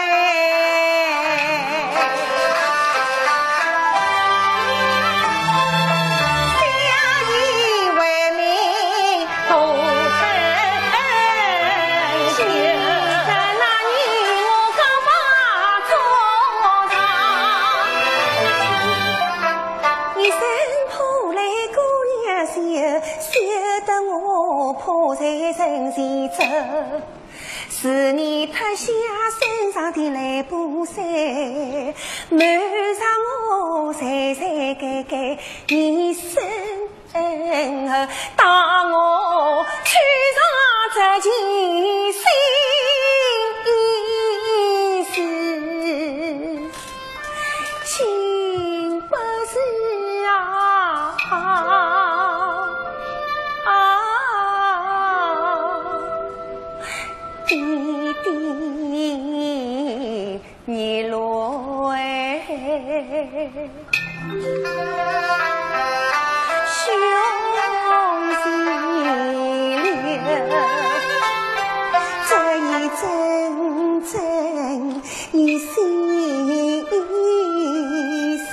相依为命多成就，在那年我刚把做堂，你生破来过夜宵，笑得我破在人前走，是你脱下身上的来布衫，满上我晒晒盖盖，你身后带我去上这件新衣裳，情不是弟弟你落哎，兄弟了，这一阵阵你心心，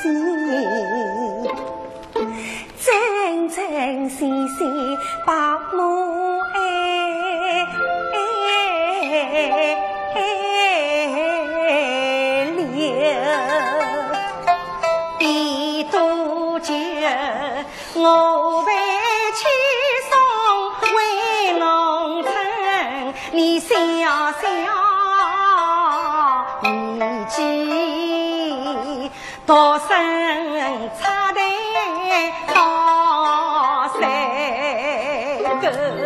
真真心心把我爱。比多久我为去送回农村，你想想年纪多生差的到3个，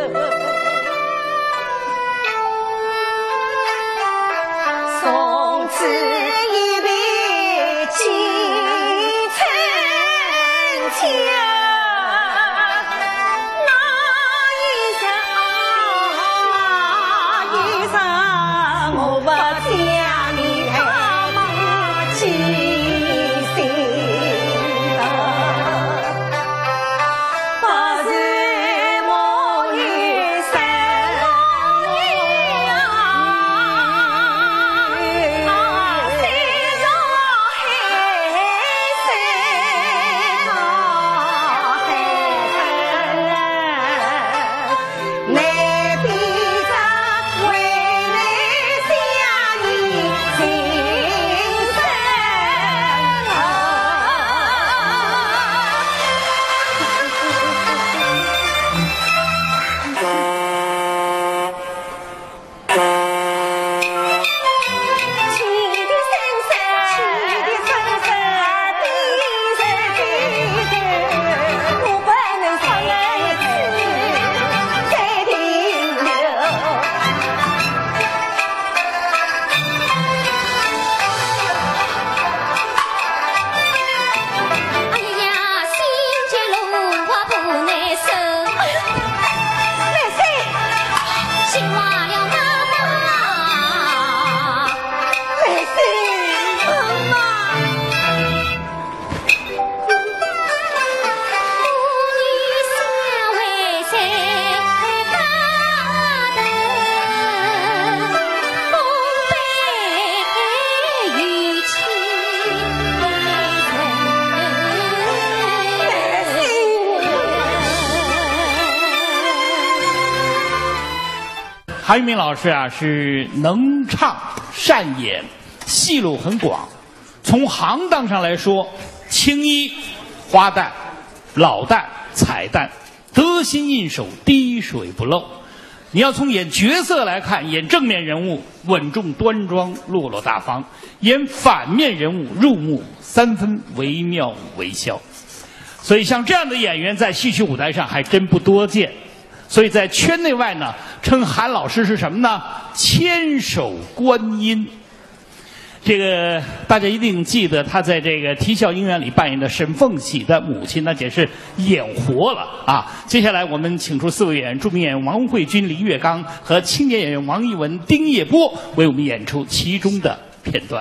从此以为几层墙，那韩玉明老师啊，是能唱善演，戏路很广。从行当上来说，青衣、花旦、老旦、彩旦，得心应手，滴水不漏。你要从演角色来看，演正面人物稳重端庄、落落大方；演反面人物入木三分，惟妙惟肖。所以像这样的演员在戏曲舞台上还真不多见。所以在圈内外呢，称韩老师是什么呢？千手观音。这个大家一定记得，他在这个《啼笑姻缘》里扮演的沈凤喜的母亲，那简直演活了啊！接下来我们请出4位演员：著名演员王慧君、林月刚和青年演员王一文、丁叶波，为我们演出其中的片段。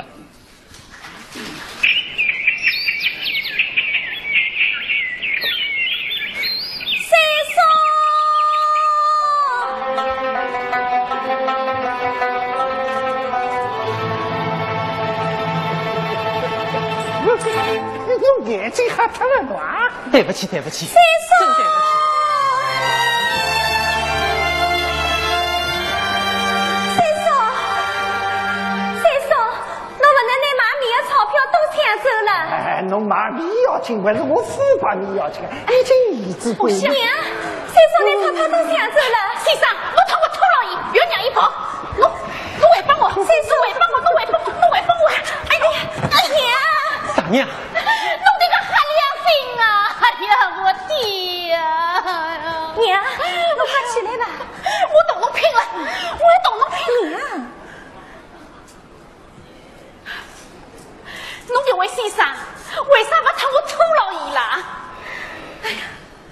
眼睛还太短，对不起，对不起， 先生， 真对不起。 先生，侬不能拿买米的钞票都抢走了。 哎，侬买米要紧，还是我付把米要紧？已经儿子对。 娘，先生拿钞票都抢走了。先生，侬看我偷了伊，原谅伊跑。侬会帮我，先生会帮我，侬会帮我，侬会帮我。哎呀，娘。 大娘。 我弟呀，娘，侬快起来吧，我同侬拼了，我要同侬拼了。娘，侬这位先生，为啥不趁我偷了伊啦？哎呀，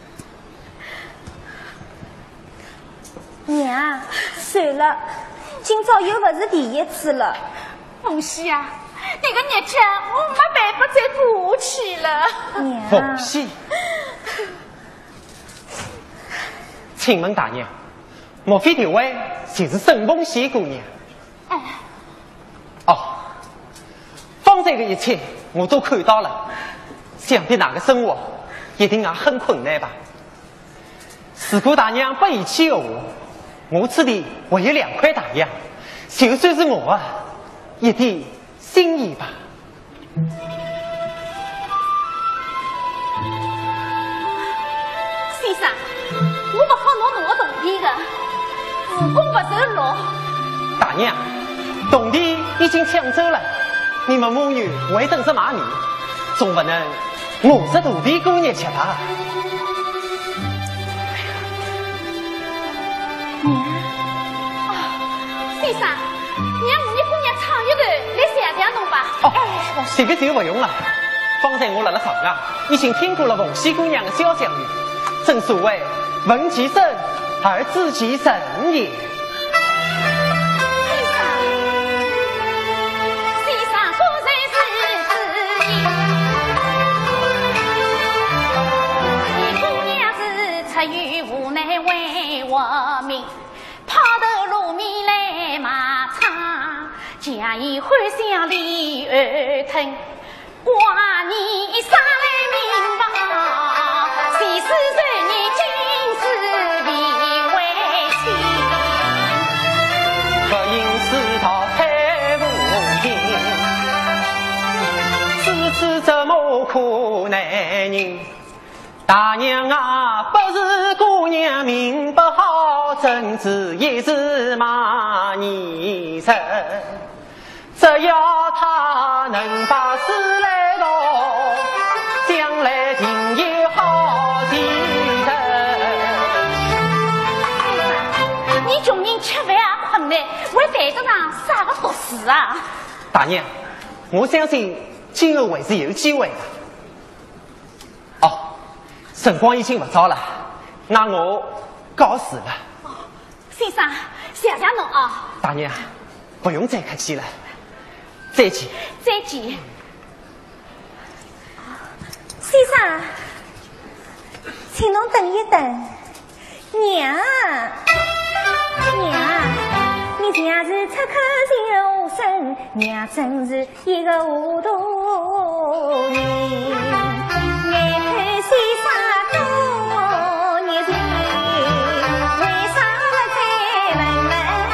娘，算了，今朝又不是第一次了。凤喜啊，那个日子我没办法再过下去了。娘， 凤喜。请问大娘，莫非这位就是沈凤喜姑娘？ 哎， 哦，方才的一切我都看到了，想必那个生活一定也很困难吧？如果大娘不遗弃我，我这里还有2块大洋，就算是我一定心意吧。 先生，我不好拿侬的铜钿的，武功不受禄。 大娘，铜钿已经抢走了，你们母女还等着买米，总不能我是土地过日吃吧？ 娘，哦，先生，让我们姑娘唱一段来谢谢侬吧。 哦，这个就不用了。方才我辣上啊，已经听过了凤喜姑娘的小讲语。正所谓闻其声而知其神也。 先生果然是知音，你姑娘是出于无奈为我命，抛头露面来马场，将伊欢相离而吞，挂你杀来明白，谁是苦难人，大娘啊，不是姑娘命不好，真是一时骂你人。只要他能把事来做，将来定有好前程。你穷人吃饭也困难，还谈得上啥个读书啊？ 大娘，我相信今后还是有机会的。哦，辰光已经不早了，那我告辞了。 哦，先生，谢谢侬啊。 大娘，不用再客气了，再见。 再见。先生，请侬等一等。娘，娘，你像是出口就无声，娘真是一个糊涂人。眼看先生多热情，为啥不再问问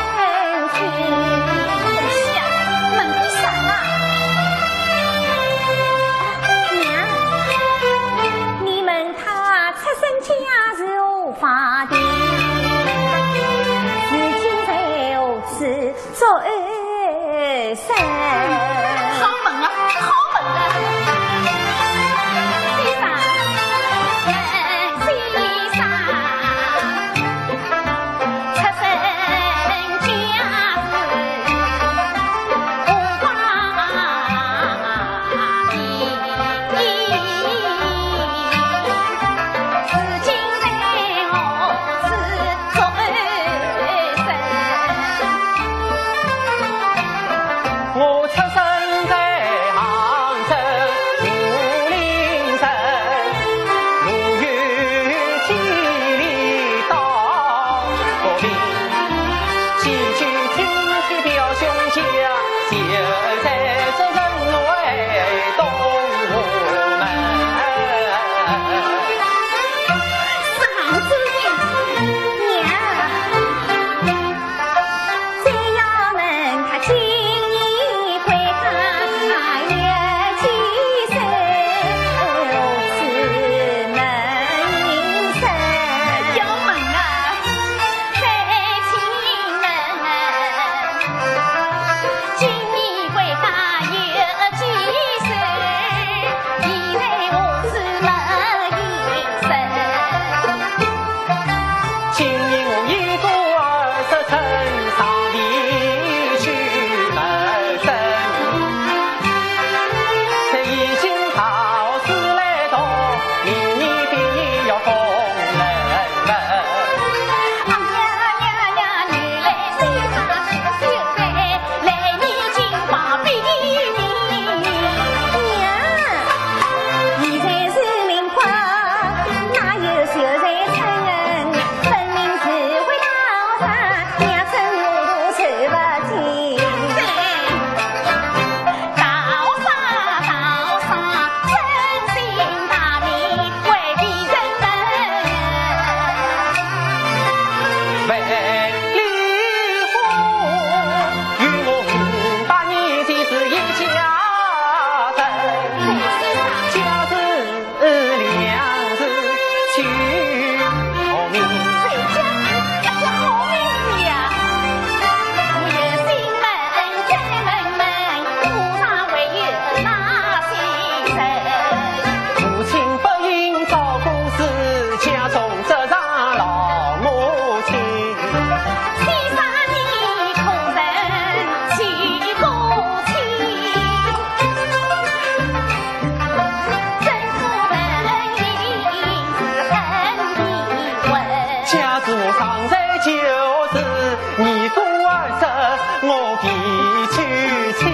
常在就是你过儿子，我给娶亲。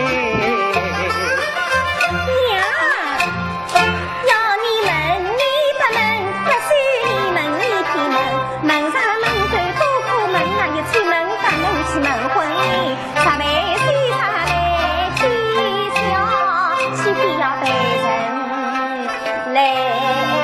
娘，要你问你不问，不算你问你偏问，问上问走多苦问啊，一去问不问去问婚姻，啥为谁啥来取消，岂非要被人来？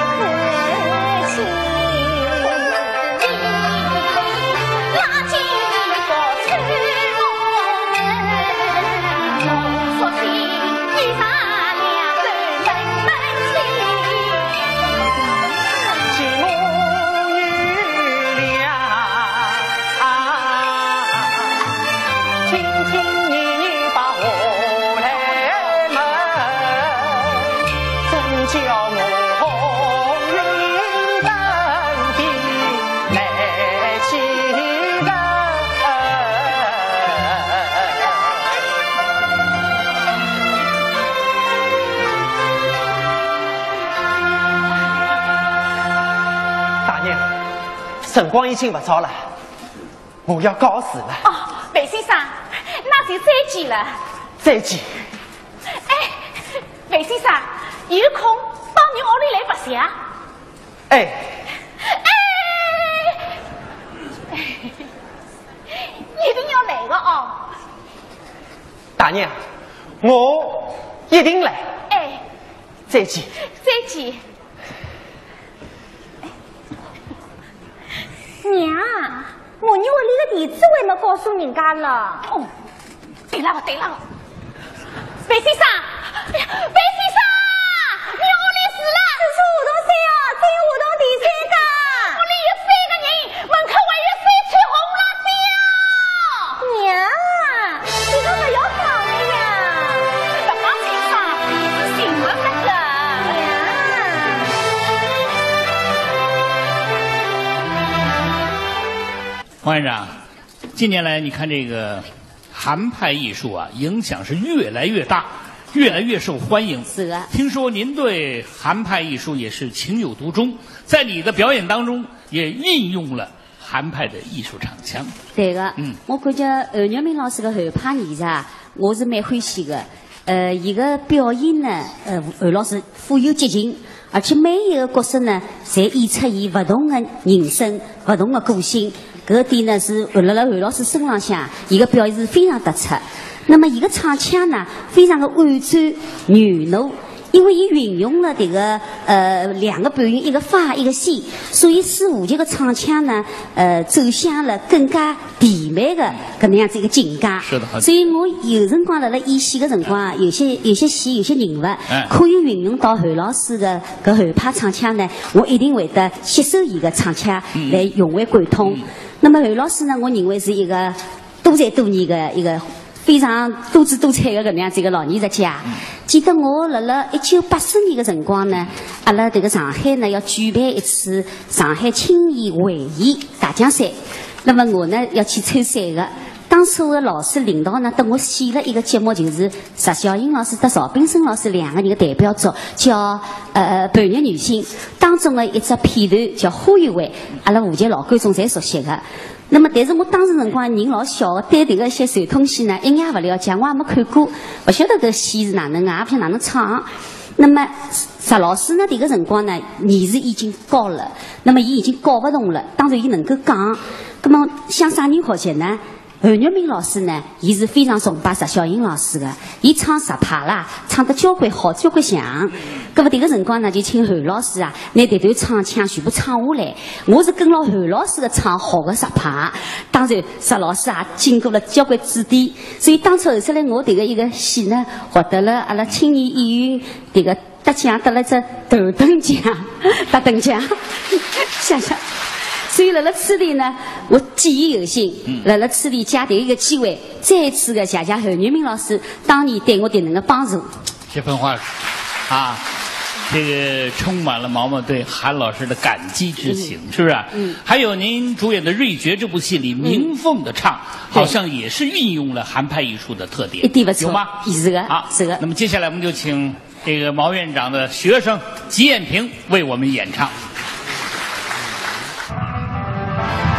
辰光已经不早了，我要告辞了。 哦，白先生，那就再见了。 再见。 哎，白先生，有空到你屋里来白相。 哎。 哎，一定要来的哦。 大娘，我一定来。 哎， 再见。 再见。 娘，我你屋里的地址为么告诉人家了？ 哦，对了，对了，白先生，白先生，你屋里死了！ 这是活动3哦，这有活动第3个。 屋里有3个人，门口还有3串红蜡烛。 娘，你干嘛要讲了呀？ 白先生，你是新闻的了。 王院长，近年来你看这个韩派艺术啊，影响是越来越大，越来越受欢迎。 是啊， 听说您对韩派艺术也是情有独钟，在你的表演当中也运用了韩派的艺术唱腔。 对个，我感觉韩玉明老师的韩派艺术啊，我是蛮欢喜的。伊个表演呢，韩老师富有激情。而且每一个角色呢，侪演出伊不同的人生、不同的个性，搿点呢是辣辣韩老师身浪向，伊个表现是非常突出。那么伊个唱腔呢，非常的婉转软糯，因为伊运用了这个2个半音，一个发一个西，所以使胡琴个唱腔呢，走向了更加甜美的搿能样子一个境界。 是的， 所以我有辰光辣辣演戏个辰光，有些戏有些人物可以运用到韩老师的搿韩派唱腔呢，我一定会得吸收伊个唱腔来融会贯通。那么韩老师呢，我认为是一个多才多艺的一个非常多姿多彩的搿能样子一个老艺术家。记得我辣辣1984年的辰光呢，阿拉这个上海呢要举办一次上海青艺会议大奖赛，那么我呢要去参赛的。当时我的老师领导呢，跟我选了一个节目，就是石小英老师和邵炳生老师2个人的代表作，叫半日女性当中的一只片段叫《花月会》，阿拉舞剧老观众侪熟悉的。那么，但是我当时辰光人老小的，对这个一些传统戏呢，一眼也不了解，我也没看过，不晓得搿戏是哪能的，也不晓得哪能唱。那么，石老师呢，这个辰光呢，年事已经高了，那么伊已经搞不动了，当然伊能够讲。那么，像啥人好些呢？韩玉明老师呢，伊是非常崇拜石小英老师的，伊唱实派啦，唱得交关好，交关像。那么这个辰光呢，就请韩老师啊，拿这段唱腔全部唱下来。我是跟牢韩老师的唱好的实派，当然石老师也经过了交关指点，所以当初后出来我这个一个戏呢，获得了阿拉青年演员这个得奖，得了只头等奖，大等奖，想想。所以，辣辣此地呢，我记忆犹新。辣辣此地借这一个机会，再一次的谢谢韩玉明老师当年对我的那个帮助。 这番话啊，这个充满了毛毛对韩老师的感激之情，是不是？还有您主演的《瑞觉》这部戏里，明凤的唱好像也是运用了韩派艺术的特点， 一点不错， 有吗？ 是的， 啊， 是的。 那么接下来我们就请这个毛院长的学生吉艳萍为我们演唱。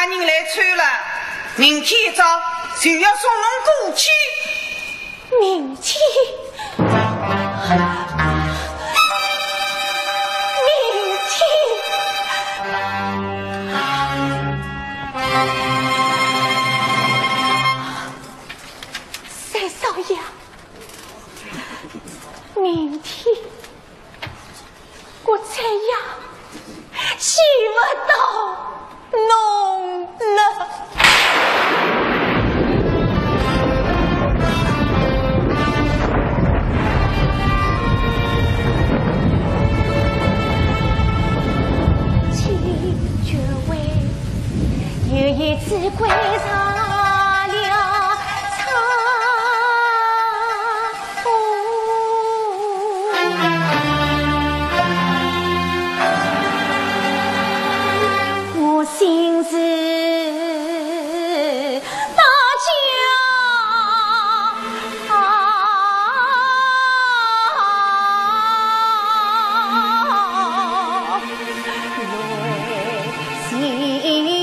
人来穿了，明天一早就要送侬过去。 明天。三少爷，明天我再也见不到侬了。有一次归上了草，我心事大家泪心。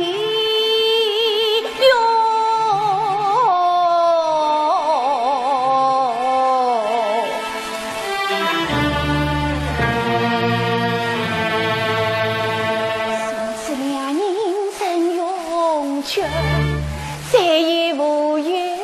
再也无缘，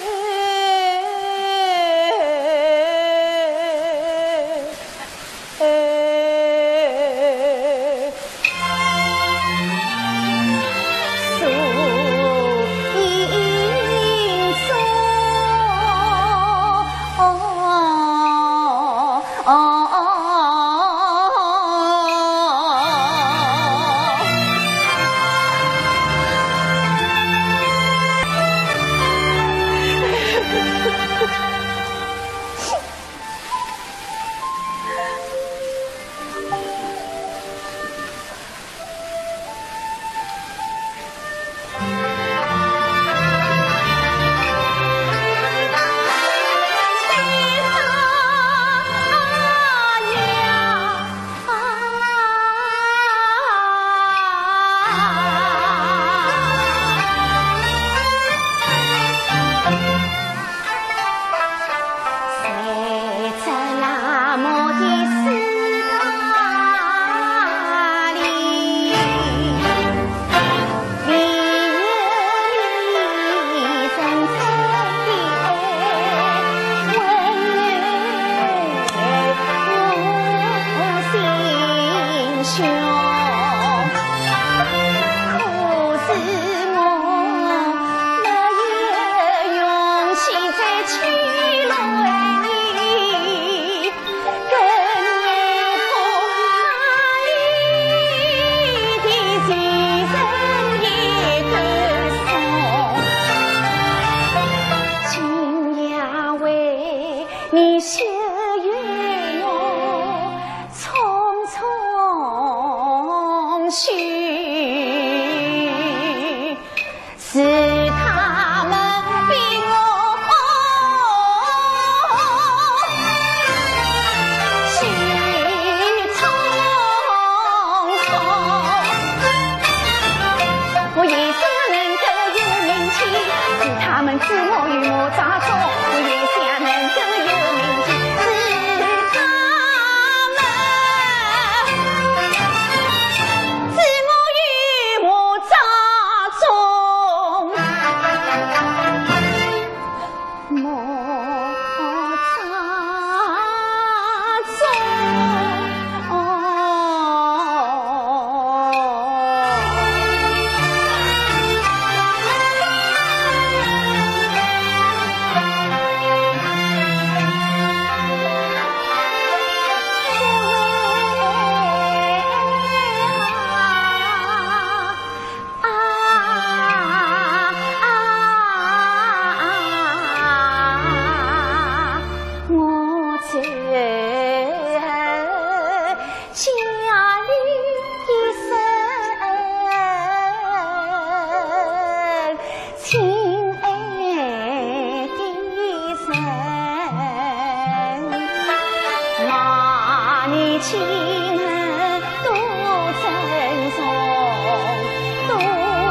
你修缘哟，匆匆去，是他们逼我去匆匆。我也想能够有名气，是他们自我与我杂种。我也想能够有名气，是他们自我与我杂种。莫杂种。情多珍重，多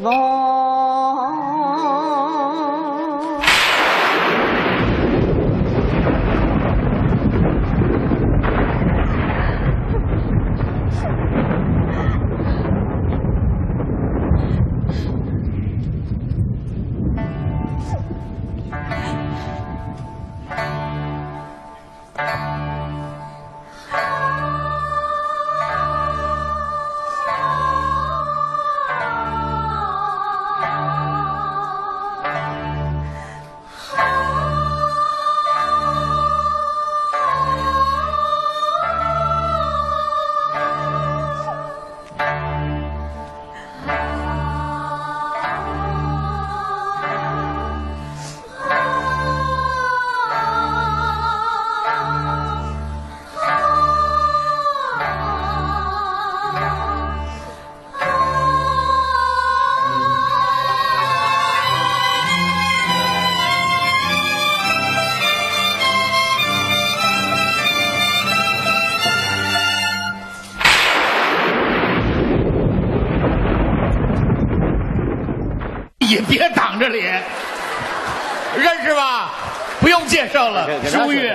也别挡着脸，认识吧？不用介绍了，舒越。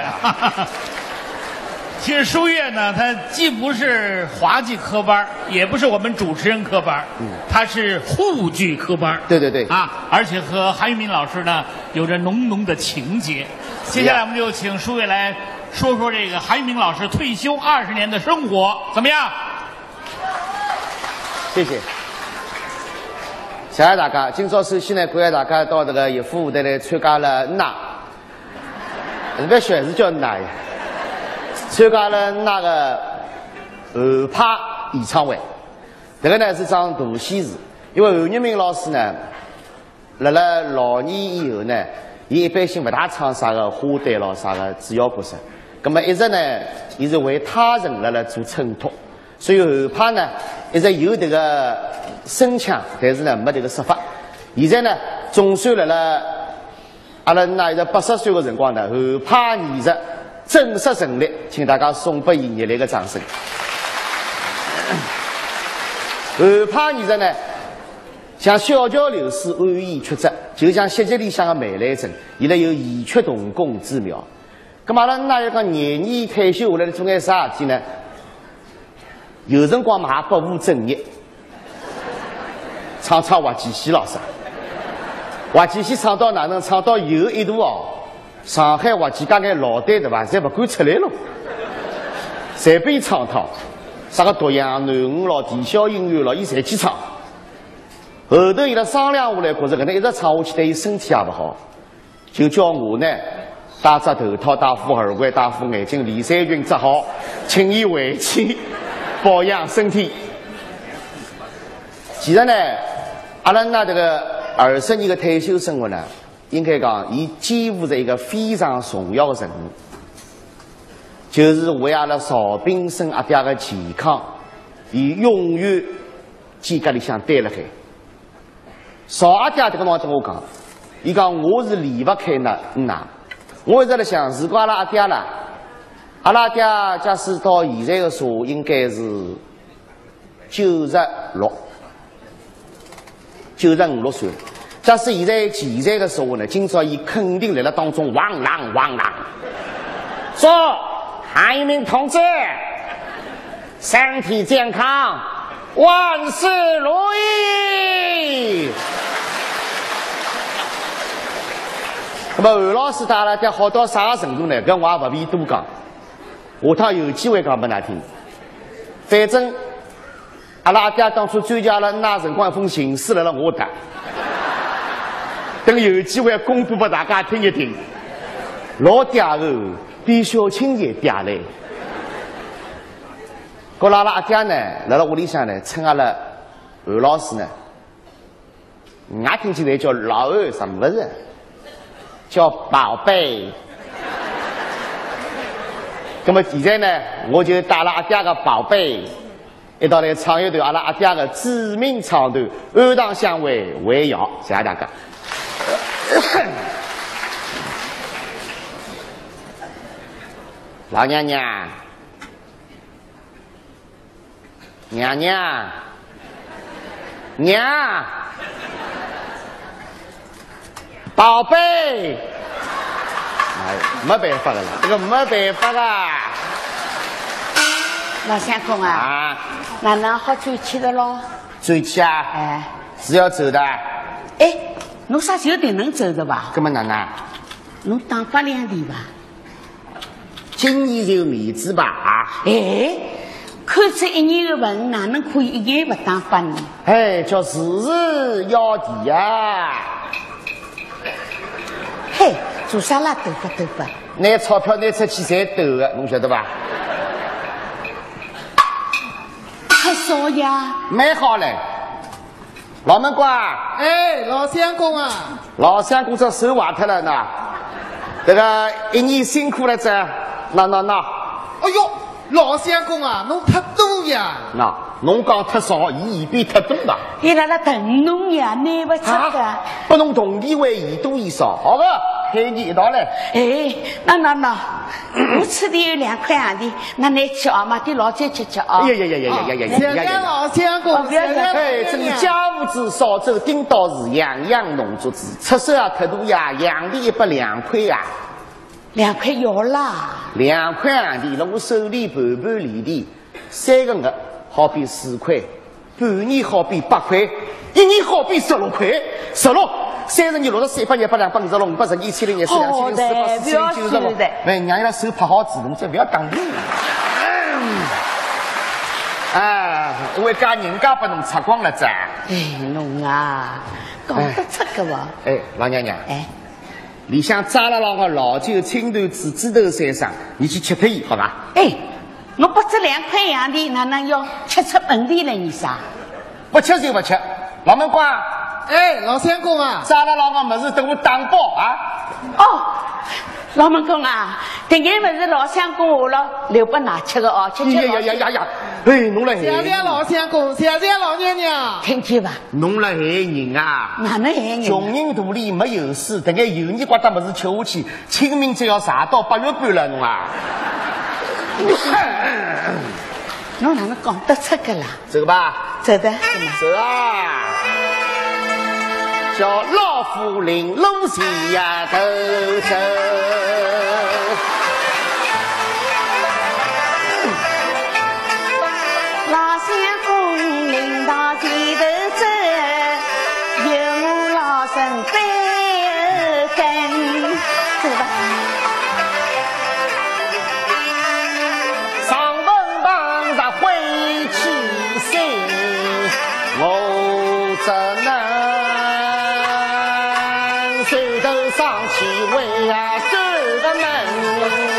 其实舒越呢，他既不是滑稽科班，也不是我们主持人科班，他是沪剧科班。 对对对啊，而且和韩玉敏老师呢有着浓浓的情结。接下来我们就请舒越来说说这个韩玉敏老师退休20年的生活怎么样？ 谢谢。谢谢大家。今朝首先呢，感谢大家到这个逸夫舞台来参加了别选是叫参加了那个后派演唱会。这个呢是桩大喜事，因为韩玉敏老师呢，辣辣老年以后呢，伊一般性不大唱啥个花旦咯，啥个主要角色。那么一直呢，伊是为他人辣做衬托，所以后派呢一直有这个声腔，但是呢没这个说法。现在呢，总算辣阿拉那一个80岁的辰光呢，后派艺术正式成立，请大家送给伊热烈的掌声。后派艺术呢，像小桥流水，蜿蜒曲折，就像戏剧里向的美来珍，伊拉有异曲同工之妙。咁阿拉那要讲年年退休下来做眼啥事体呢？有辰光嘛也不务正业，唱滑稽戏咯啥。滑稽戏唱到哪能？唱到有一度哦，上海滑稽界眼老旦对伐？侪不敢出来了，随便唱套，啥个独杨南五咯、啼笑姻缘咯，伊侪去唱。后头伊拉商量下来，觉着搿能一直唱下去对伊身体也不好，就叫我呢戴只头套、戴副耳环、戴副眼镜，连衫裙织好，请伊回去保养身体。其实呢，阿拉那这个20年的退休生活呢，应该讲，伊肩负着一个非常重要的任务，就是为阿拉邵炳生阿爹的健康，伊永远肩胛里向担了海。邵阿爹这个辰光跟我讲，伊讲我是离不开我一直在想，如果阿拉阿爹啦，阿拉阿爹假使到现在的说，应该是96、95、6岁。假使现在健在的时候呢，今朝伊肯定来了当中汪浪汪浪，说韩玉敏同志身体健康，万事如意。那么韩老师带阿拉爹好到啥个程度呢？搿我也不必多讲，下趟有机会讲拨㑚听。反正阿拉阿爹当初追求阿拉那辰光一封情书辣辣我搭，等有机会公布拨大家听一听。老嗲哦，比小青也嗲嘞。搿阿拉阿爹呢，辣辣屋里向呢，称阿拉韩老师呢，俺听起来叫老二，什么不是？叫宝贝。那么现在呢，我就带阿拉阿爹个宝贝一道来唱一段阿拉阿爹个知名唱段《安堂相会为谣》，谢谢大家。老娘娘，娘娘，娘。 宝贝，哎，没办法了，这个没办法啊。 老相公啊，哪能好转去的咯？ 转去啊？ 哎， 是要走的。 哎，侬啥就定能走的吧？ 搿么哪能？ 侬打发2天吧。 今年就面子吧啊！ 哎，看这1年的份，哪能可以一眼不打发呢？ 哎，叫时时要提啊！ 嘿，做啥啦？抖吧！ 拿钞票拿出去侪抖的，侬晓得吧？ 太少呀！ 蛮好嘞。老门官， 哎，老相公啊！ 老相公这手坏脱了呢，这个1年辛苦了这，那。 哎呦，老相公啊，侬太多呀！ 那侬讲太少，伊嫌比太多吧？ 伊拉辣等侬呀，拿不出的。 不侬同地位，嫌多嫌少，好个，陪你一道来。 哎，那，我吃的有2块洋钿，那拿去啊，买点老酒吃啊。 呀！ 谢谢老相公， 不要哎，这个家务子少走，丁到是样样弄足子，出手啊太多呀，洋钿102块呀。 2块要啦 ，2块洋钿，辣我手里盘理，3个月好比4块，半年好比8块，1年好比16块，16、30年、60、100、100、200、50、500、1000、1000、2000、2000、400、400、490。哎，让伊拉手拍好字，侬再不要打理。哎，因为家人家把侬擦光了噻。 哎，侬啊，讲得出个伐？ 哎，老娘娘。 哎。 里向扎了啷个老酒、青团子、猪头3箱，你去吃脱伊，好吧？ 哎，我不这2块洋钿，哪能要吃出本地来？你啥？ 不吃就不吃。老门官， 哎，老相公啊， 扎了啷个么子等我打包啊？ 哦，老门公啊，这眼么是老相公我了留不拿吃的哦，吃。 呀！哎，侬来害人！ 谢谢老相公，谢谢老娘娘。 听见吧？ 侬来害人啊！ 哪能害人？ 穷人肚里没油水，等眼油腻瓜搭么子吃下去，清明节要查到8月半了，侬啊！ 侬哪能讲得出个啦？ 走吧， 走的。 走啊！叫老夫领路下头走。 老相公领到前头走，有我老身背后跟。走吧。 上文旁着回起身，我怎能随头上去为啊走个门？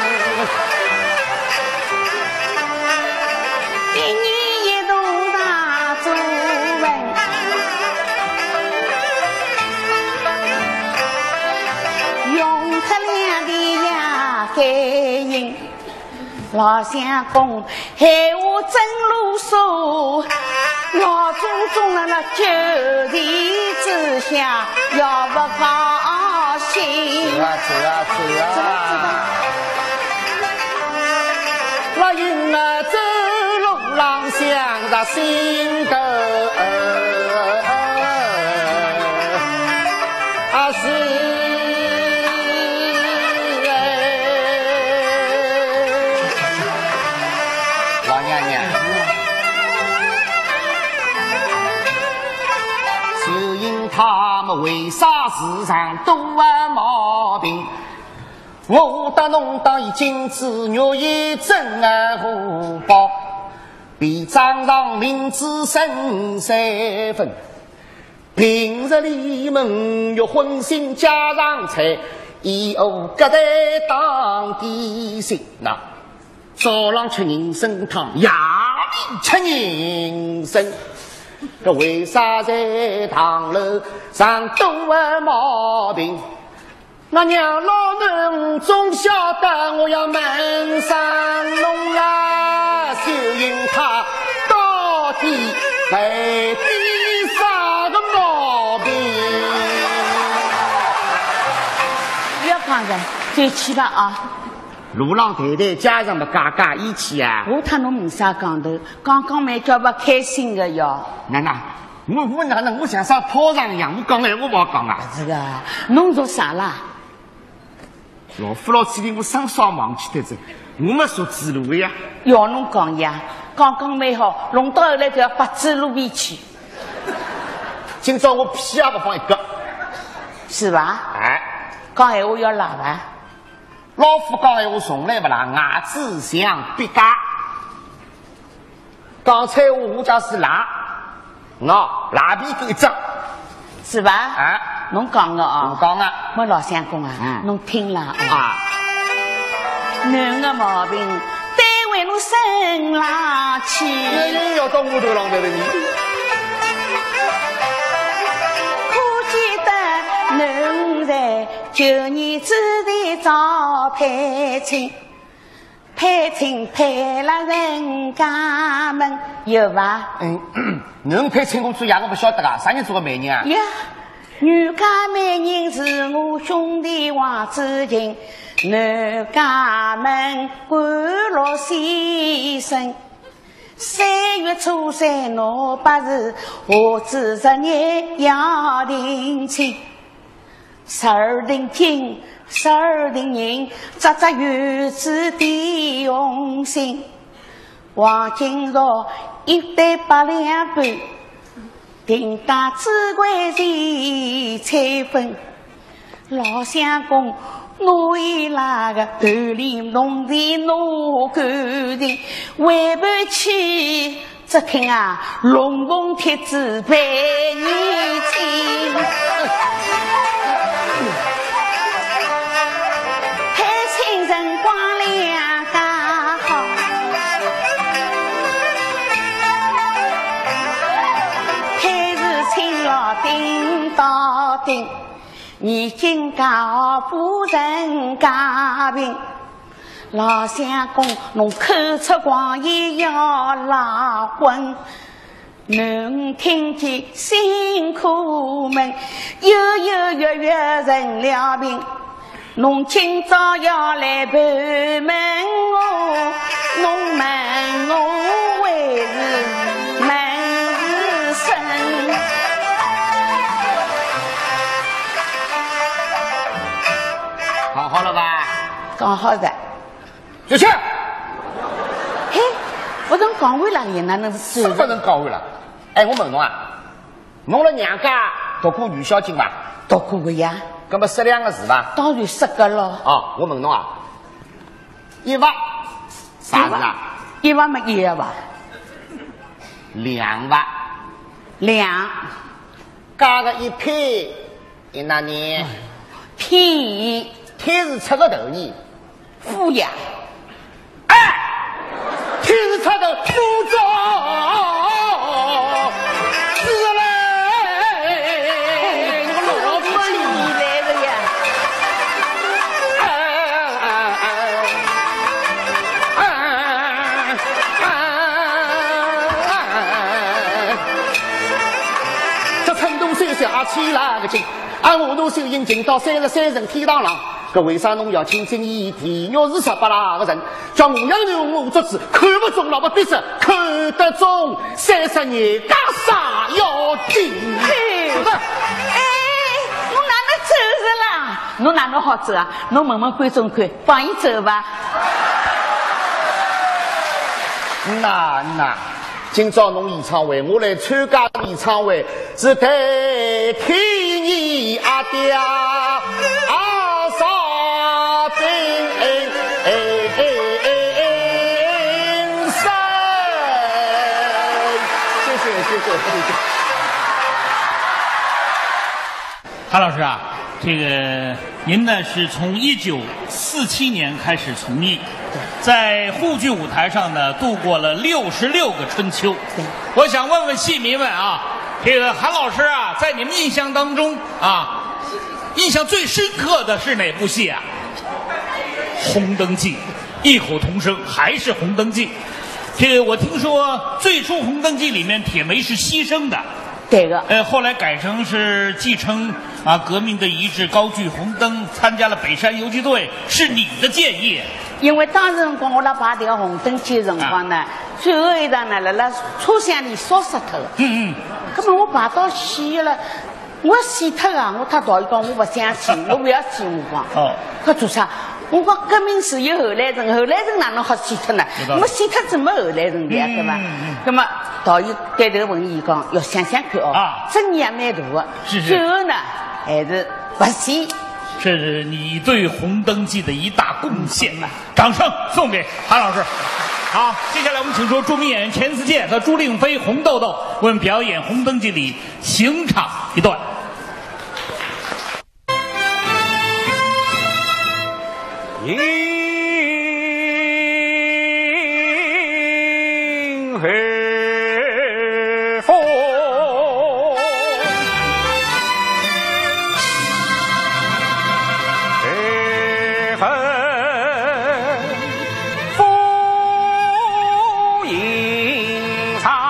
老相公害我真啰嗦，老祖宗了那九地之下要不高兴。 走啊！那云儿走路浪向着心头是。他们为啥时常多毛病？我当侬当以金子肉也真互报，比账上名字生3分。平日里们要荤腥加上菜，以后各得当点心呐。早上吃人参汤，夜里吃人参。这为啥在堂楼上多毛病？那娘老人总晓得我要门上弄啊，就因他到底没点啥个毛病。 不要慌着，就去吧啊！ 路浪太太家上么嘎嘎义气啊！ 我他侬没啥讲头，刚刚没叫不开心的哟。 奶奶， 我哪能？我想上炮仗一样，我讲闲话不好讲啊。 这个，侬做啥啦？ 老夫老妻的，我生啥忘记的这，我没说指路呀。 要侬讲呀，刚没好，弄到后来就要把指路边去。 今朝我屁也不放一个， 是吧？ 哎， 讲闲话要拉吧？ 老夫讲闲话从来不拉，牙齿像笔嘎。刚才我家是拉，拉皮给一张， 是吧？ 哎， 侬讲的啊， 我讲的。 我老相公啊，侬听了啊， 侬个毛病得为侬生拉去。 你要到我头上来了你。 可记得侬在9年之前找配亲。配亲配了人家们有伐？ 侬配亲公主也个不晓得啊？啥人做个媒人啊？ 呀，女家媒人是我兄弟王子晴，男家门官老先生。3月初3闹8日，我子10年要定亲，12定金。12定人，扎扎院子的用心。黄金朝1对8两半，定价只归钱彩分。老相公，我伊拉个头里弄的我感情，为不起，只听啊龙凤帖子陪你亲。人光两家好，开始请了顶到顶，你今家不人家贫。老相公，侬口出狂言要拉婚，能听见辛苦们悠悠约成了病。侬今朝要来盘问我，侬问我为是问是甚？ 讲好了吧？ 讲好的。 就去。 嘿，我怎讲完了也哪能是？ 是不能讲完了。哎，我问侬啊，侬辣娘家读过女小经伐？ 读过个呀。 搿么识2个字伐？ 当然识个咯。 哦，我问侬啊，一娃啥字啊？ 一娃没一个伐 ？2娃 ，2 加个1撇，一哪年？ 撇是出个头呢？ 夫呀。 哎，撇是出头夫状。下起那个劲，按我侬手印进到33层天堂上，搿为啥侬要亲亲一地狱是18拉个人？叫我养牛我做子，看不中老不必死，看得中30年干啥要紧？ 哎，我哪能走着啦？侬哪能好走啊？侬问问观众看，放伊走吧。 那。今朝侬演唱会，我来参加演唱会，是代替你阿爹阿嫂兵生。谢谢。 韩老师啊，这个您呢是从1947年开始从艺，在沪剧舞台上呢度过了66个春秋。我想问问戏迷们啊，这个韩老师啊，在你们印象当中啊，印象最深刻的是哪部戏啊？《红灯记》，异口同声，还是《红灯记》。这个我听说最初《红灯记》里面铁梅是牺牲的。 对个， 后来改成是继承革命的遗志，高举红灯，参加了北山游击队，是你的建议。 因为当时辰光我辣排这个红灯记辰光呢，最后一场呢辣辣车厢里烧死脱。 根本我排到戏了，我死脱啊！我他导演讲我不想死，我不要死，我讲。 哦。 他做啥？我讲革命是有后来人，后来人哪能好死脱呢？我死脱怎么后来人的呀？对吧？那么导演对头问伊讲，要想想看哦，争议也蛮大的。 是。 最后呢，还是不死。 这是你对《红灯记》的一大贡献呐！掌声送给韩老师。好，接下来我们请出著名演员钱思健和朱令飞、红豆豆为我们表演《红灯记》里行场一段。 迎黑风，黑风浮迎长。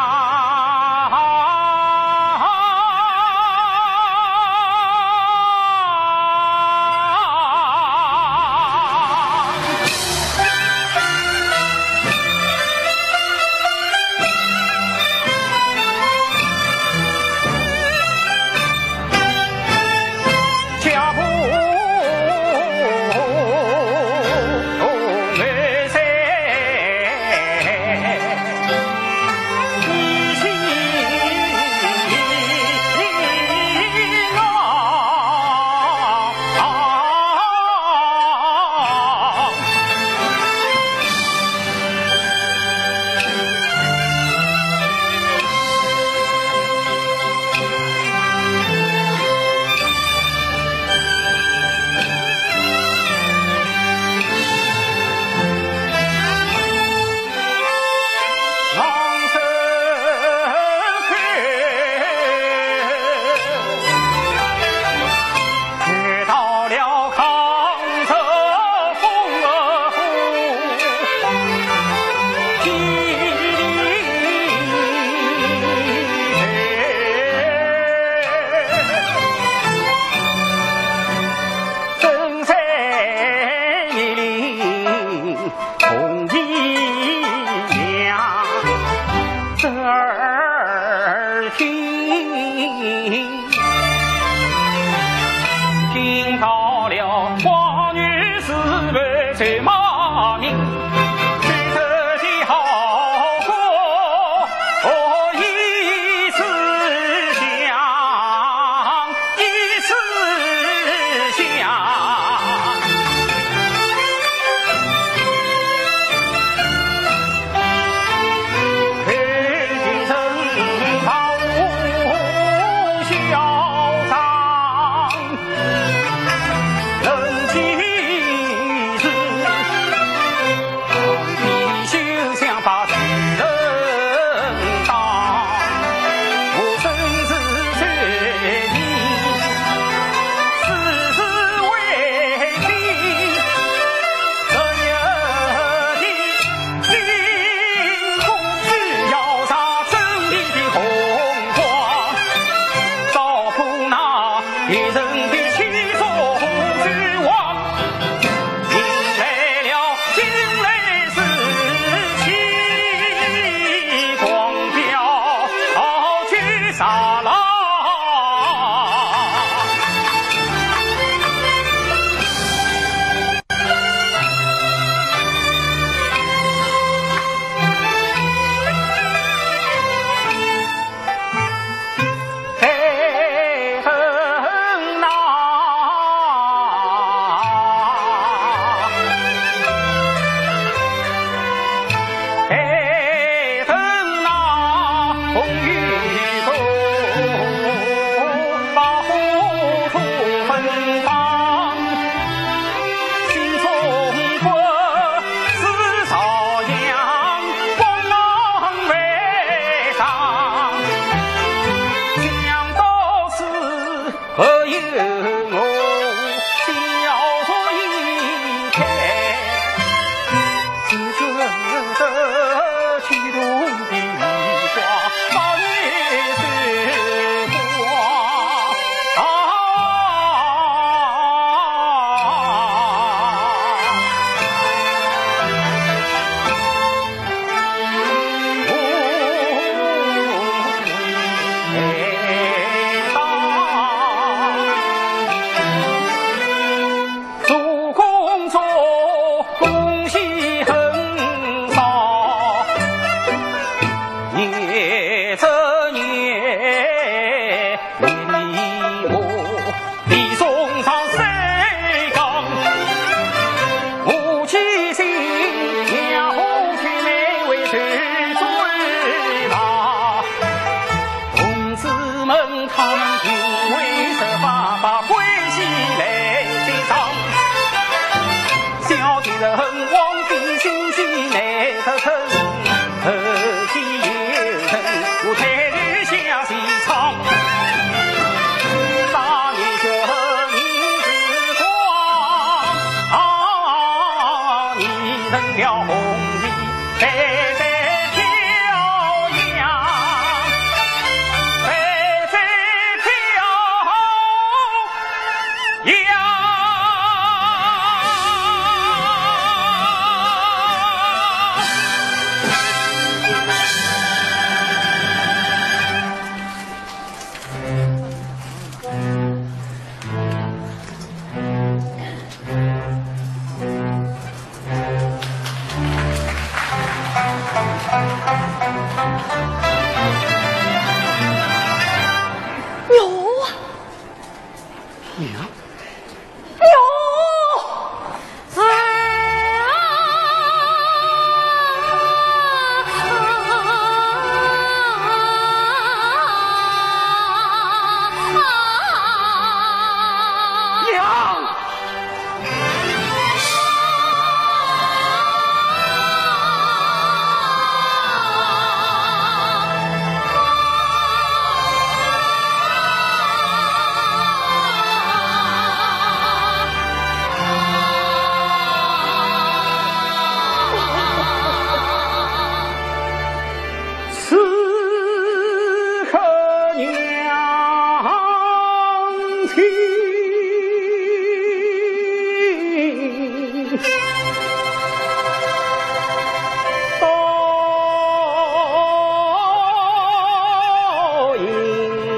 风雨后。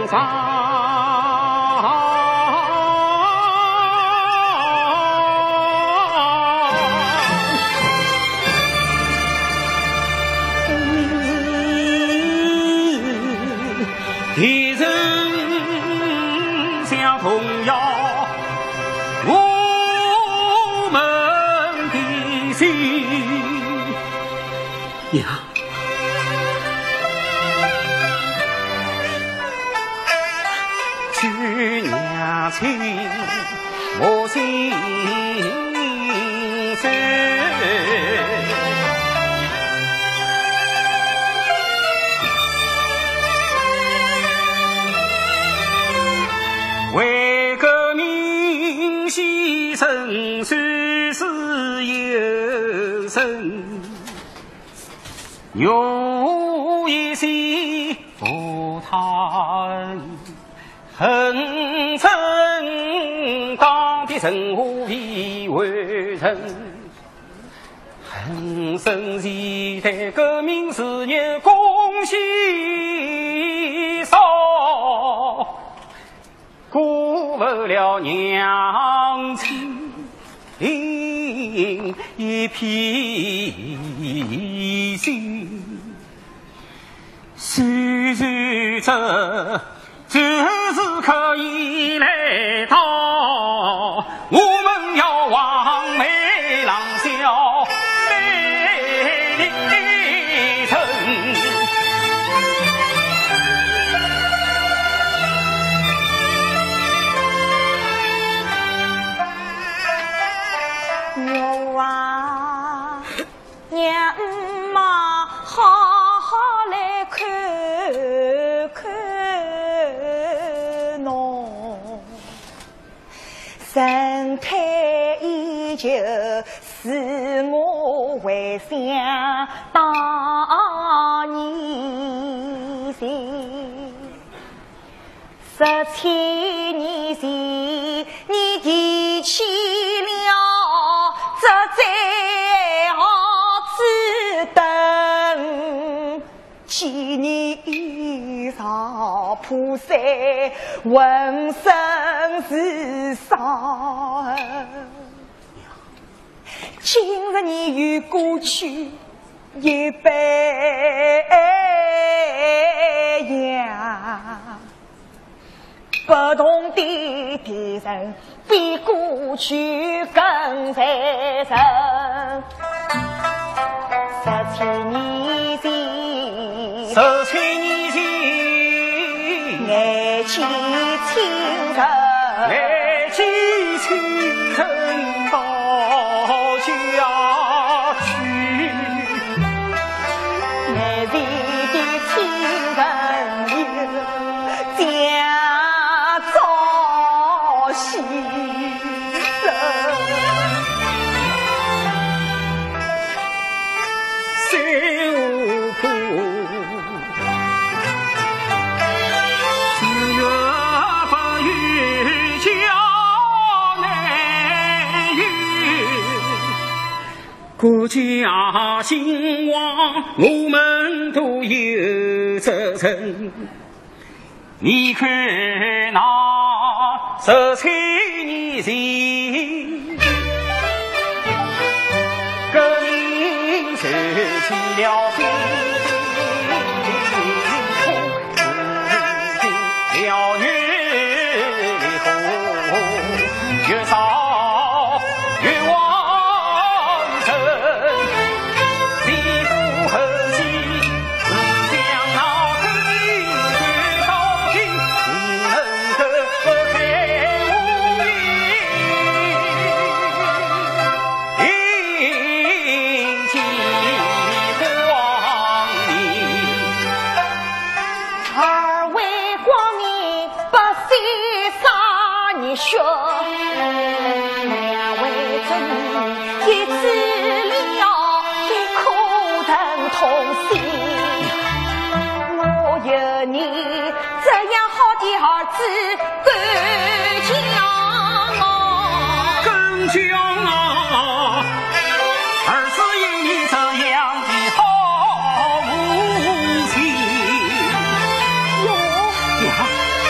一人相同要我们的心呀。去娘亲我心事，为革命牺牲，虽是有生，有一心不贪。恨正当的任务已完成，恨生时代革命事业贡献少，顾不了娘亲一片心，虽然这就是可以来到，我们要望梅郎笑美丽城。 我啊，娘妈好好来看看侬，神态依旧是我回想当年情，17年前你提起了这灾好子灯，几年以上铺塞浑身是伤，今日你与过去一般样，不同的敌人比过去更残忍。17年前爱起清晨， 爱起清晨到家去， 爱里的清晨有家朝夕生。 国家兴亡，我们都有责任。你看那17年前，革命收起了兵，了越后越少越旺。 说两位子女也治了的苦疼痛心，我有你这样好的儿子更强啊，儿子有你这样的好母亲。 哟呀，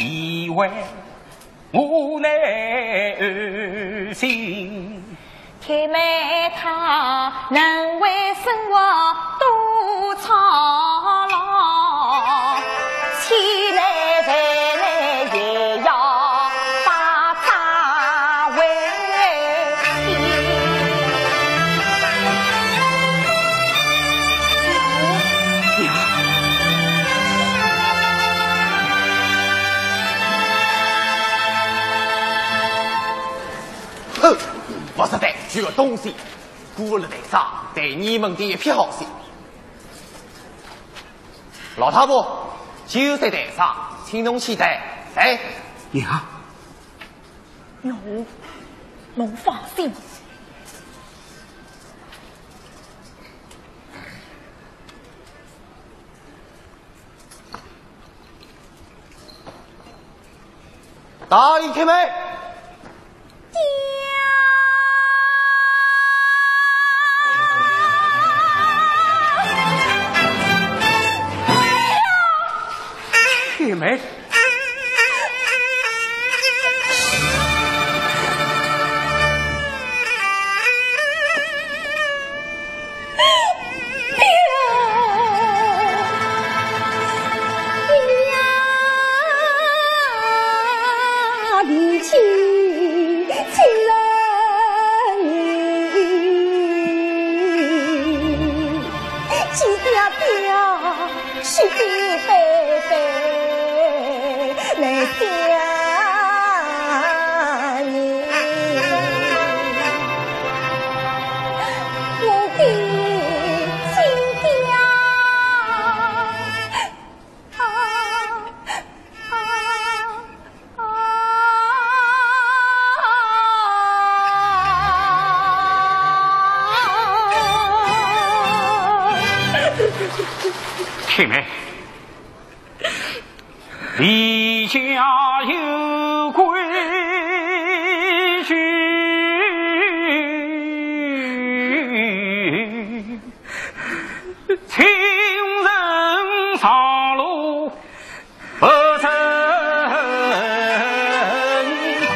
以为我乃儿心。 太妹她能为生活多操劳，起来站来也要把家为哼，不是带这个东西，过了台上对你们的一片好心。老太婆，就在台上，请侬起来。哎， 娘， 侬放心。 大姨开门。 开门。妹妹，离家有规矩，情人上路不曾空。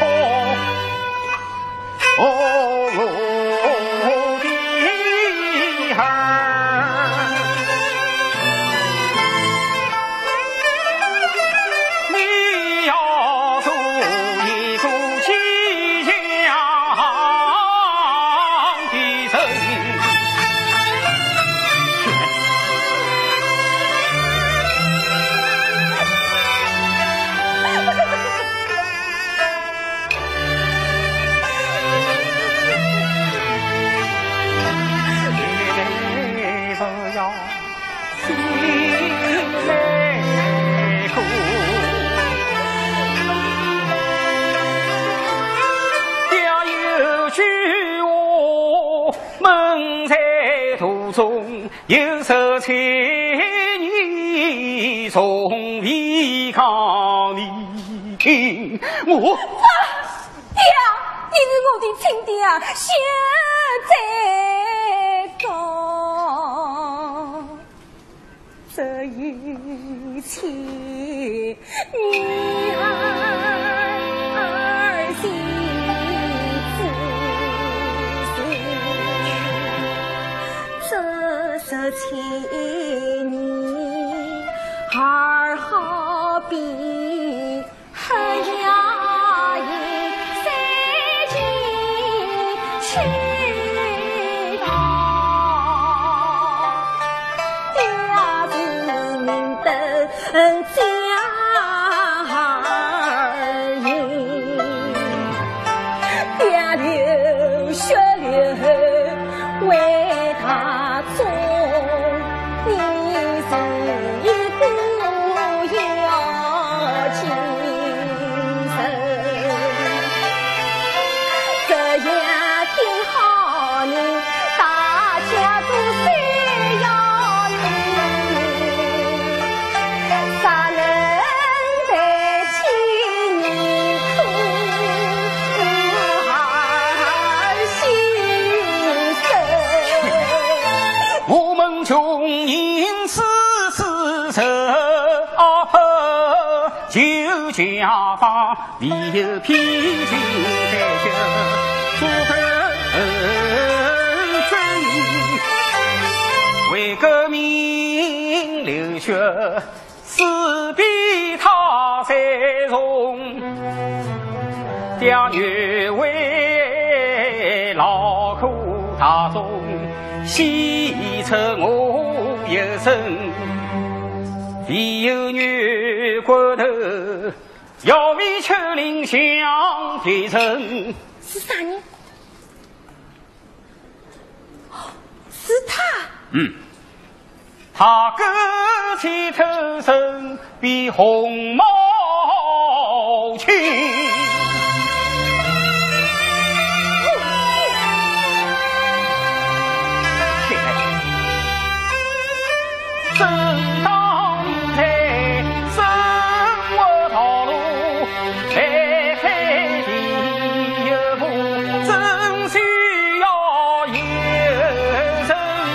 有手千年从未讲你听我。 爹，你是我的亲爹，现在讲这一切，你儿心知心。这千年儿好比黑夜里三更去到，爹是明灯家有家法，必有披荆斩棘，做斗争，为革命流血，死比他才重。将女为劳苦大众，牺牲我一生。必有女骨头，要为秋林相提成。 是啥人？是他。 他割起头身，比红毛青。正当台，生活道路开开第一步，真需要有人。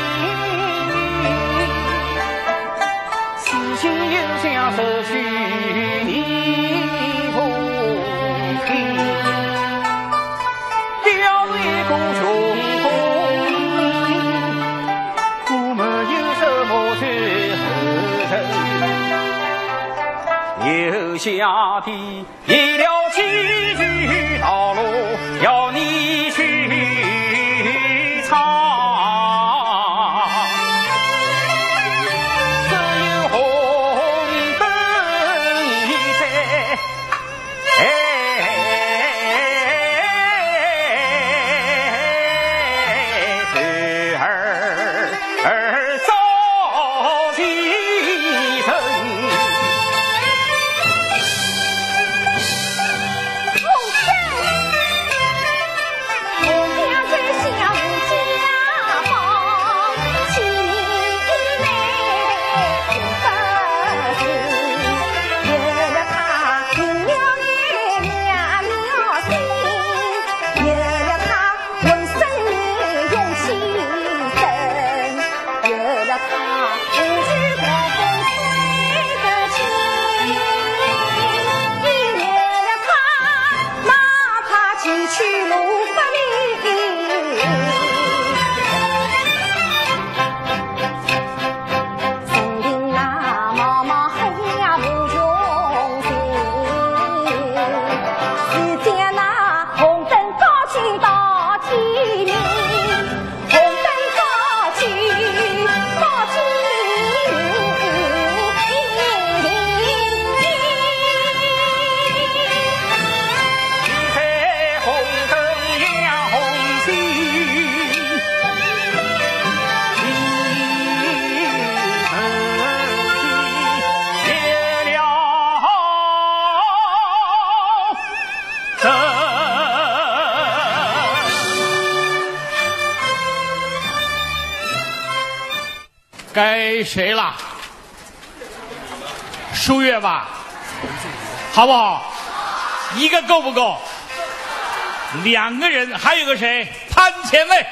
此心又想失去你父亲，掉入一个穷宫，我没有什么罪。留下的一条崎岖道路，要你去闯。只有红灯一盏，早起身。 该谁了？舒月吧，好不好？一个够不够？2个人，还有个谁？潘前卫。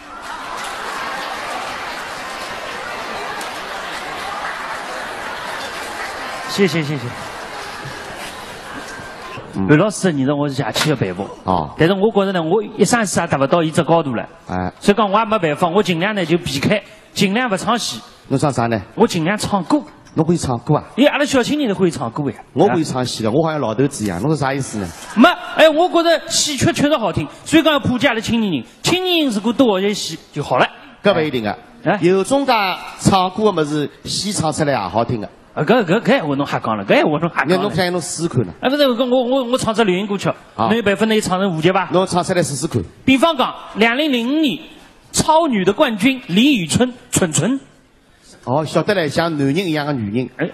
谢谢。刘老师的艺术我是下去要佩服但是我觉得呢，我一生是也达不到伊只高度了。所以讲我也没办法，我尽量呢就避开，尽量不唱戏。 侬唱啥呢？ 我尽量唱歌。 侬会唱歌啊？ 因为阿拉小青年都会唱歌呀。 我会唱戏的，我好像老头子一样。侬是啥意思呢？ 没，我觉得戏确实好听，所以讲要普及阿拉青年人。青年人如果多学习就好了。 搿不一定啊。有种介唱歌的么子，戏唱出来也好听的。 搿闲话侬瞎讲了，搿闲话侬瞎讲了。 侬想侬试试看呢？ 不是，我唱只流行歌曲，侬有办法能唱成5节吧？ 侬唱出来试试看。 比方讲，2005年超女的冠军李宇春，纯。 晓得嘞，像男人一样的女人。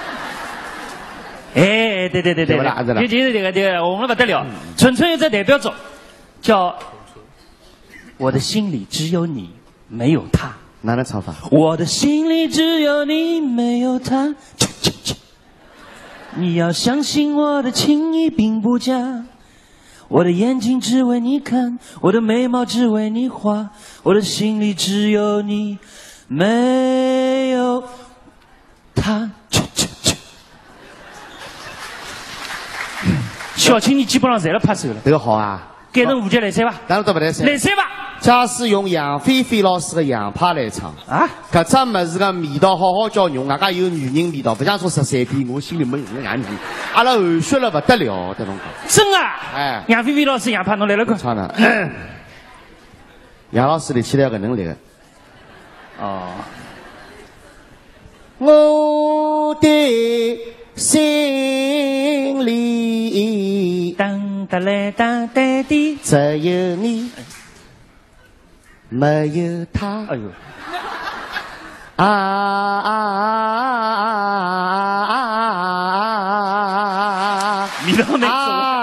对，就是这个，红了不得了。纯有只代表作，叫《我的心里只有你，没有他》。 哪能唱法？ 我的心里只有你，没有他。你要相信我的情意并不假，我的眼睛只为你看，我的眉毛只为你画，我的心里只有你，没有他。 小青你基本上侪辣拍手了。 这个好啊。 改成吴杰来塞吧。 当然都不来塞。 来塞吧。 假使用杨菲菲老师的洋派来唱啊， 搿只物事个味道好好叫用，外加有女人味道，不像说13遍，我心里没有眼皮，阿拉含蓄了不得了，这种真啊！ 哎， 杨菲菲老师洋派侬来了看唱的。杨老师的起来搿能来个。 哦。 我的心里当哒来当哒的， 只有你，没有他。 哎呦！味道没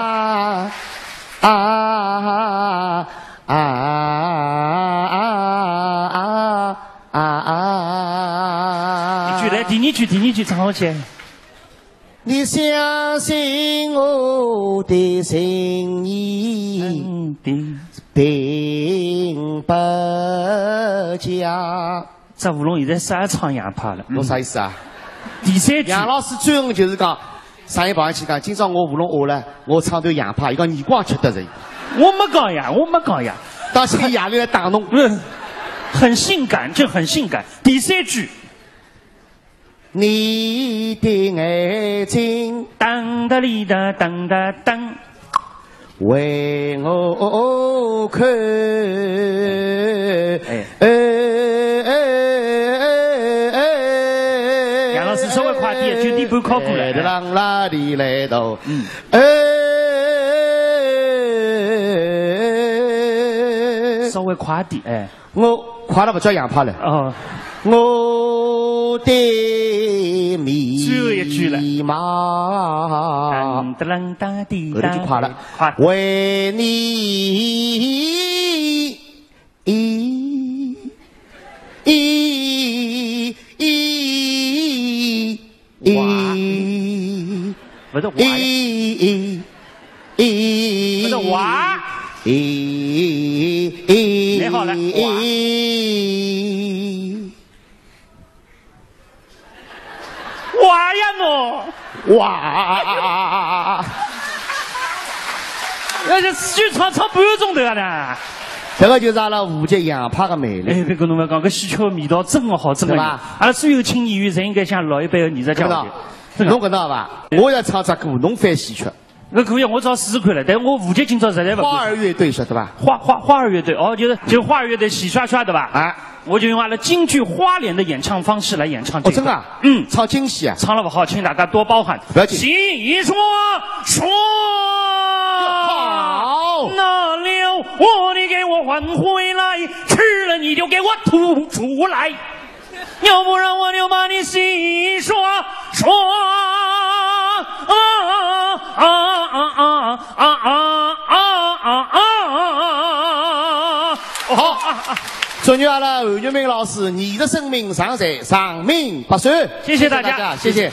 第二句唱好起来。 你相信我的心意，并不假。 这乌龙现在啥唱洋派了？ 侬啥意思啊？ 第三句， 杨老师专门就是讲，上一旁去讲，今朝我乌龙学了，我唱段洋派，伊讲耳光吃得人。 我没讲呀，我没讲呀， 当心你夜里来打侬。 很性感，这很性感。第三句。 你的爱情， 当哒哩哒当哒当， 为我看。 杨老师稍微快点，9点半靠过来。 浪啦的来到， 稍微快点，哎， 我快了不叫洋派了。 哦， 我的迷茫， 当当当滴后头就快了，为你不是娃，不是娃，没好了，娃呀侬， 哇！ 那这四句唱半个钟头呢。 这个就是阿拉吴杰洋派的魅力。 哎，别跟侬们讲，搿戏曲的味道真的好，真的好。阿拉所有青年演员侪应该向老一辈的艺术家学。 侬搿道伐？我要唱只歌，侬翻戏曲。 那可以，我只好试试看了。但我吴杰今朝实在不。 花儿乐队晓得吧？ 花儿乐队，哦，就是花儿乐队洗刷刷的吧？ 啊， 我就用阿拉京剧花脸的演唱方式来演唱这个。 哦，真的？唱京戏啊？ 唱了不好，请大家多包涵。 不要紧。 细说说。 好。 那了我的给我还回来，吃了你就给我吐出来，要不然我就把你细说说。 好，祝愿阿拉韩玉明老师，你的生命常在，长命百岁。 谢谢大家， 谢谢。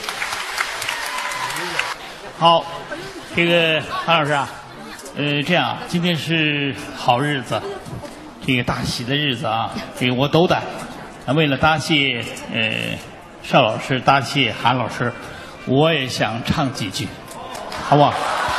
好，这个韩老师啊，这样啊，今天是好日子，这个大喜的日子啊，这个我斗胆，为了答谢邵老师，答谢韩老师，我也想唱几句，好不好？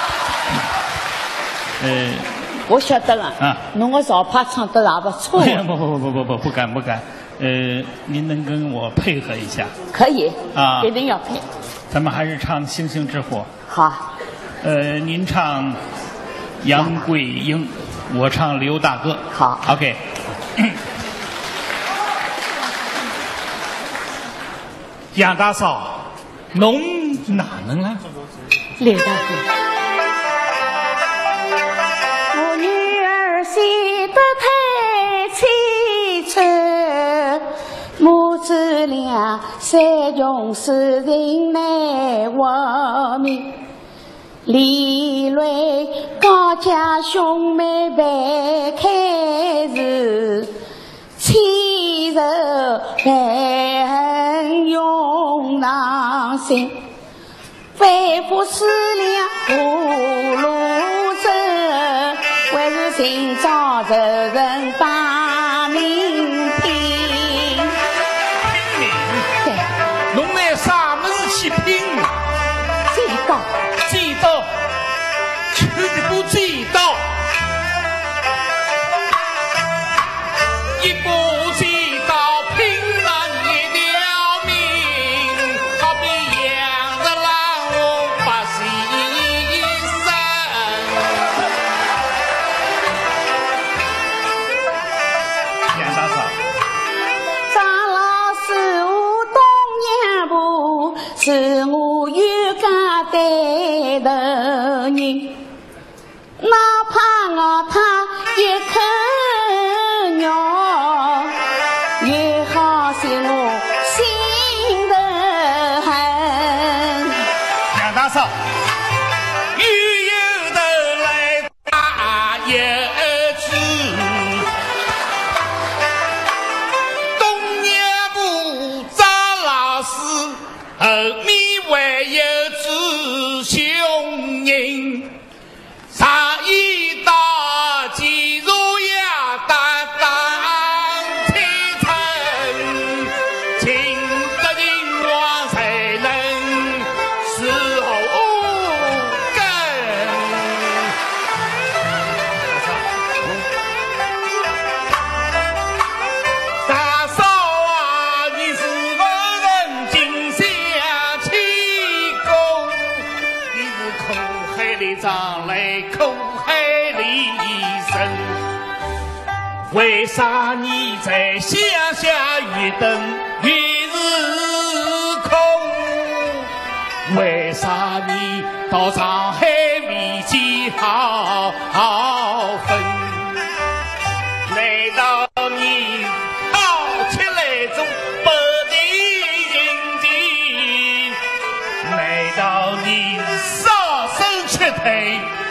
我晓得了。啊，侬个潮派唱得也不错。 不敢。您能跟我配合一下？ 可以。 啊， 一定要配。 咱们还是唱《星星之火》。 好。 您唱杨贵英，我唱刘大哥。 好。 OK。杨大嫂，侬哪能啊？ 刘大哥。写得太凄惨，母子俩山穷水尽难活命，连累高家兄妹白开时，亲仇恨涌上心，反复思量无路走。还是寻找仇人把命拼。 侬拿啥么子去拼？ 剪刀。 头人，哪怕我他一口肉，也好使我心头恨。 杨大嫂，又有头来打一次，东野部张老师后面还有子兄人，上一道既如呀担当天成，请得人王才能伺候根。大嫂啊，你是个人尽下气功，你是苦海里长来苦海里生，为啥你在乡下越等越是空？为啥你到上海面前好分？难道你好起来种不敌人情？难道你少生缺腿不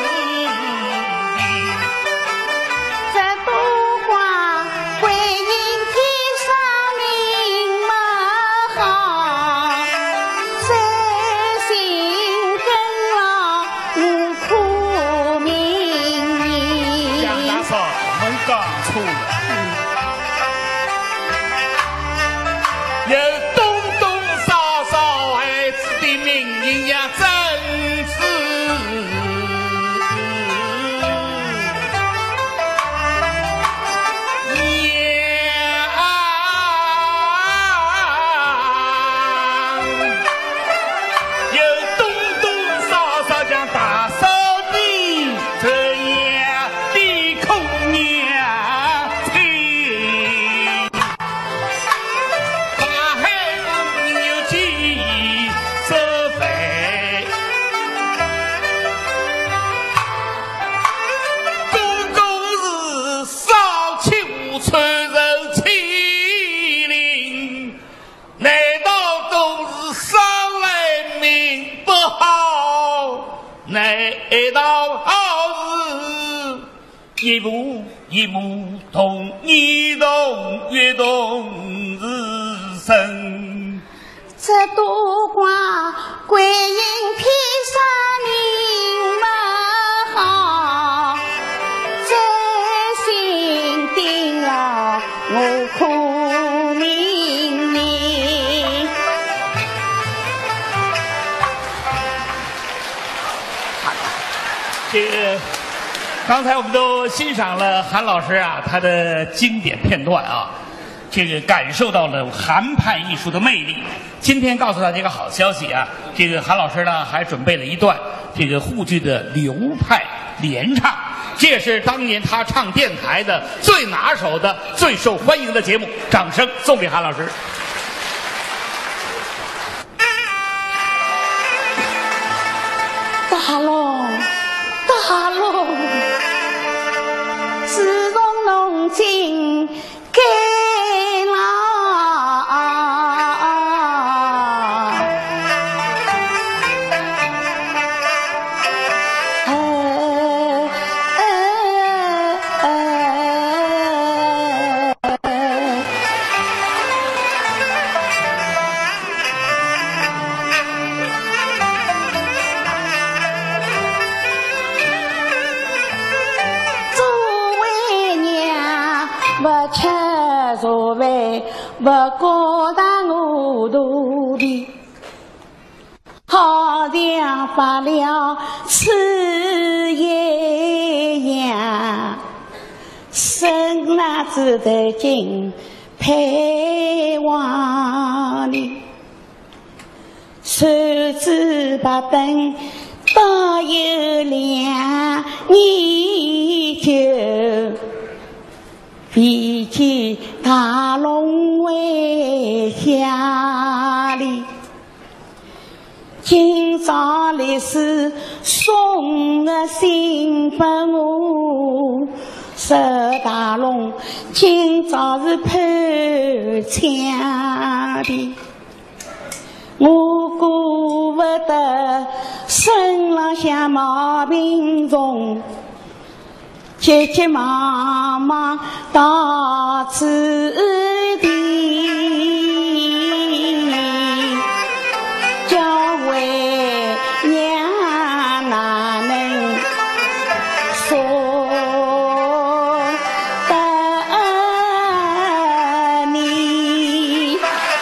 平？ 这都怪观音天上命么好，真心跟了我苦命人。 杨大嫂，侬讲错了。有东东少少孩子的命运呀，真是有东东少少将大嫂的这样的空娘亲，大海风有几十倍，公公是少气无穿受欺凌，难道都是生来命不好？难道好事一幕一幕动，一动越动日生？ 这都怪观音天上命么好，真心定了我苦命人。 这个刚才我们都欣赏了韩老师啊他的经典片段啊，这个感受到了韩派艺术的魅力。今天告诉大家一个好消息啊，这个韩老师呢还准备了一段这个沪剧的流派联唱，这也是当年他唱电台的最拿手的、最受欢迎的节目。掌声送给韩老师。 大龙，大龙，自从侬进监不吃茶饭，不觉得我肚皮，好像发了吃一样，生那只头巾配黄里，手指把灯到有2年久。比起大龙为乡里， 今朝来是送个信给我，石大龙今朝是破墙的，我顾不得身浪向毛病重，急急忙忙到此地，叫为娘哪能说得你？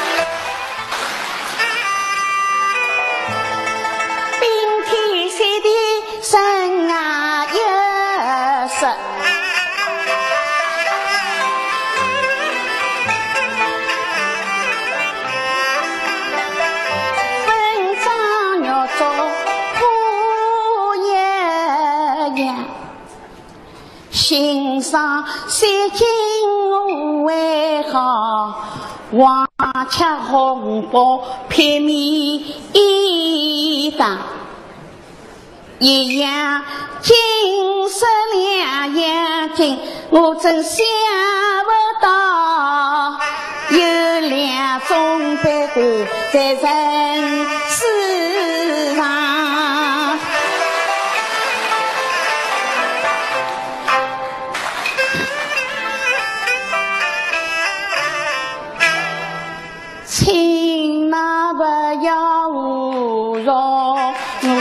冰天雪地生啊有时，分章要做苦一样，欣赏三金为好，黄吃红包片面衣裳，一样金色两眼睛，我真想不到有两种悲欢在人世上。请那不要侮辱我，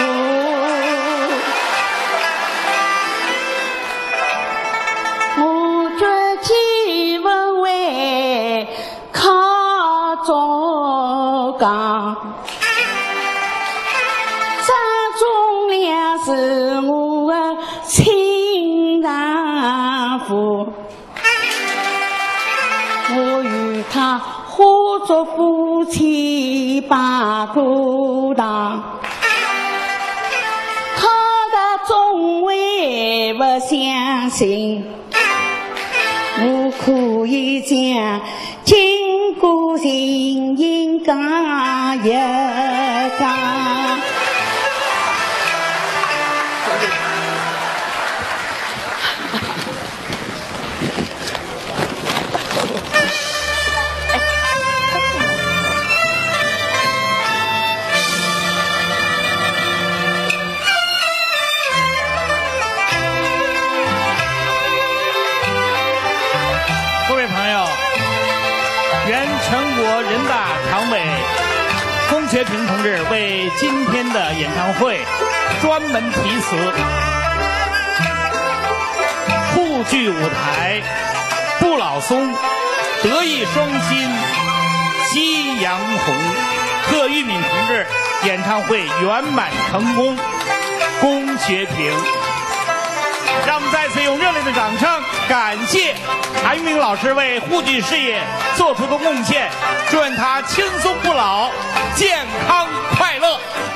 我决计不为靠中讲，张忠良是我的亲丈夫，我与他化作夫妻把过堂，他的总为不相信，我可以将经过情人讲一讲。 全国人大常委龚学平同志为今天的演唱会专门题词：沪剧舞台不老松，德艺双馨夕阳红。贺玉敏同志演唱会圆满成功，龚学平。让我们再次用热烈的掌声感谢韩玉明老师为沪剧事业做出的贡献，祝愿他轻松不老，健康快乐。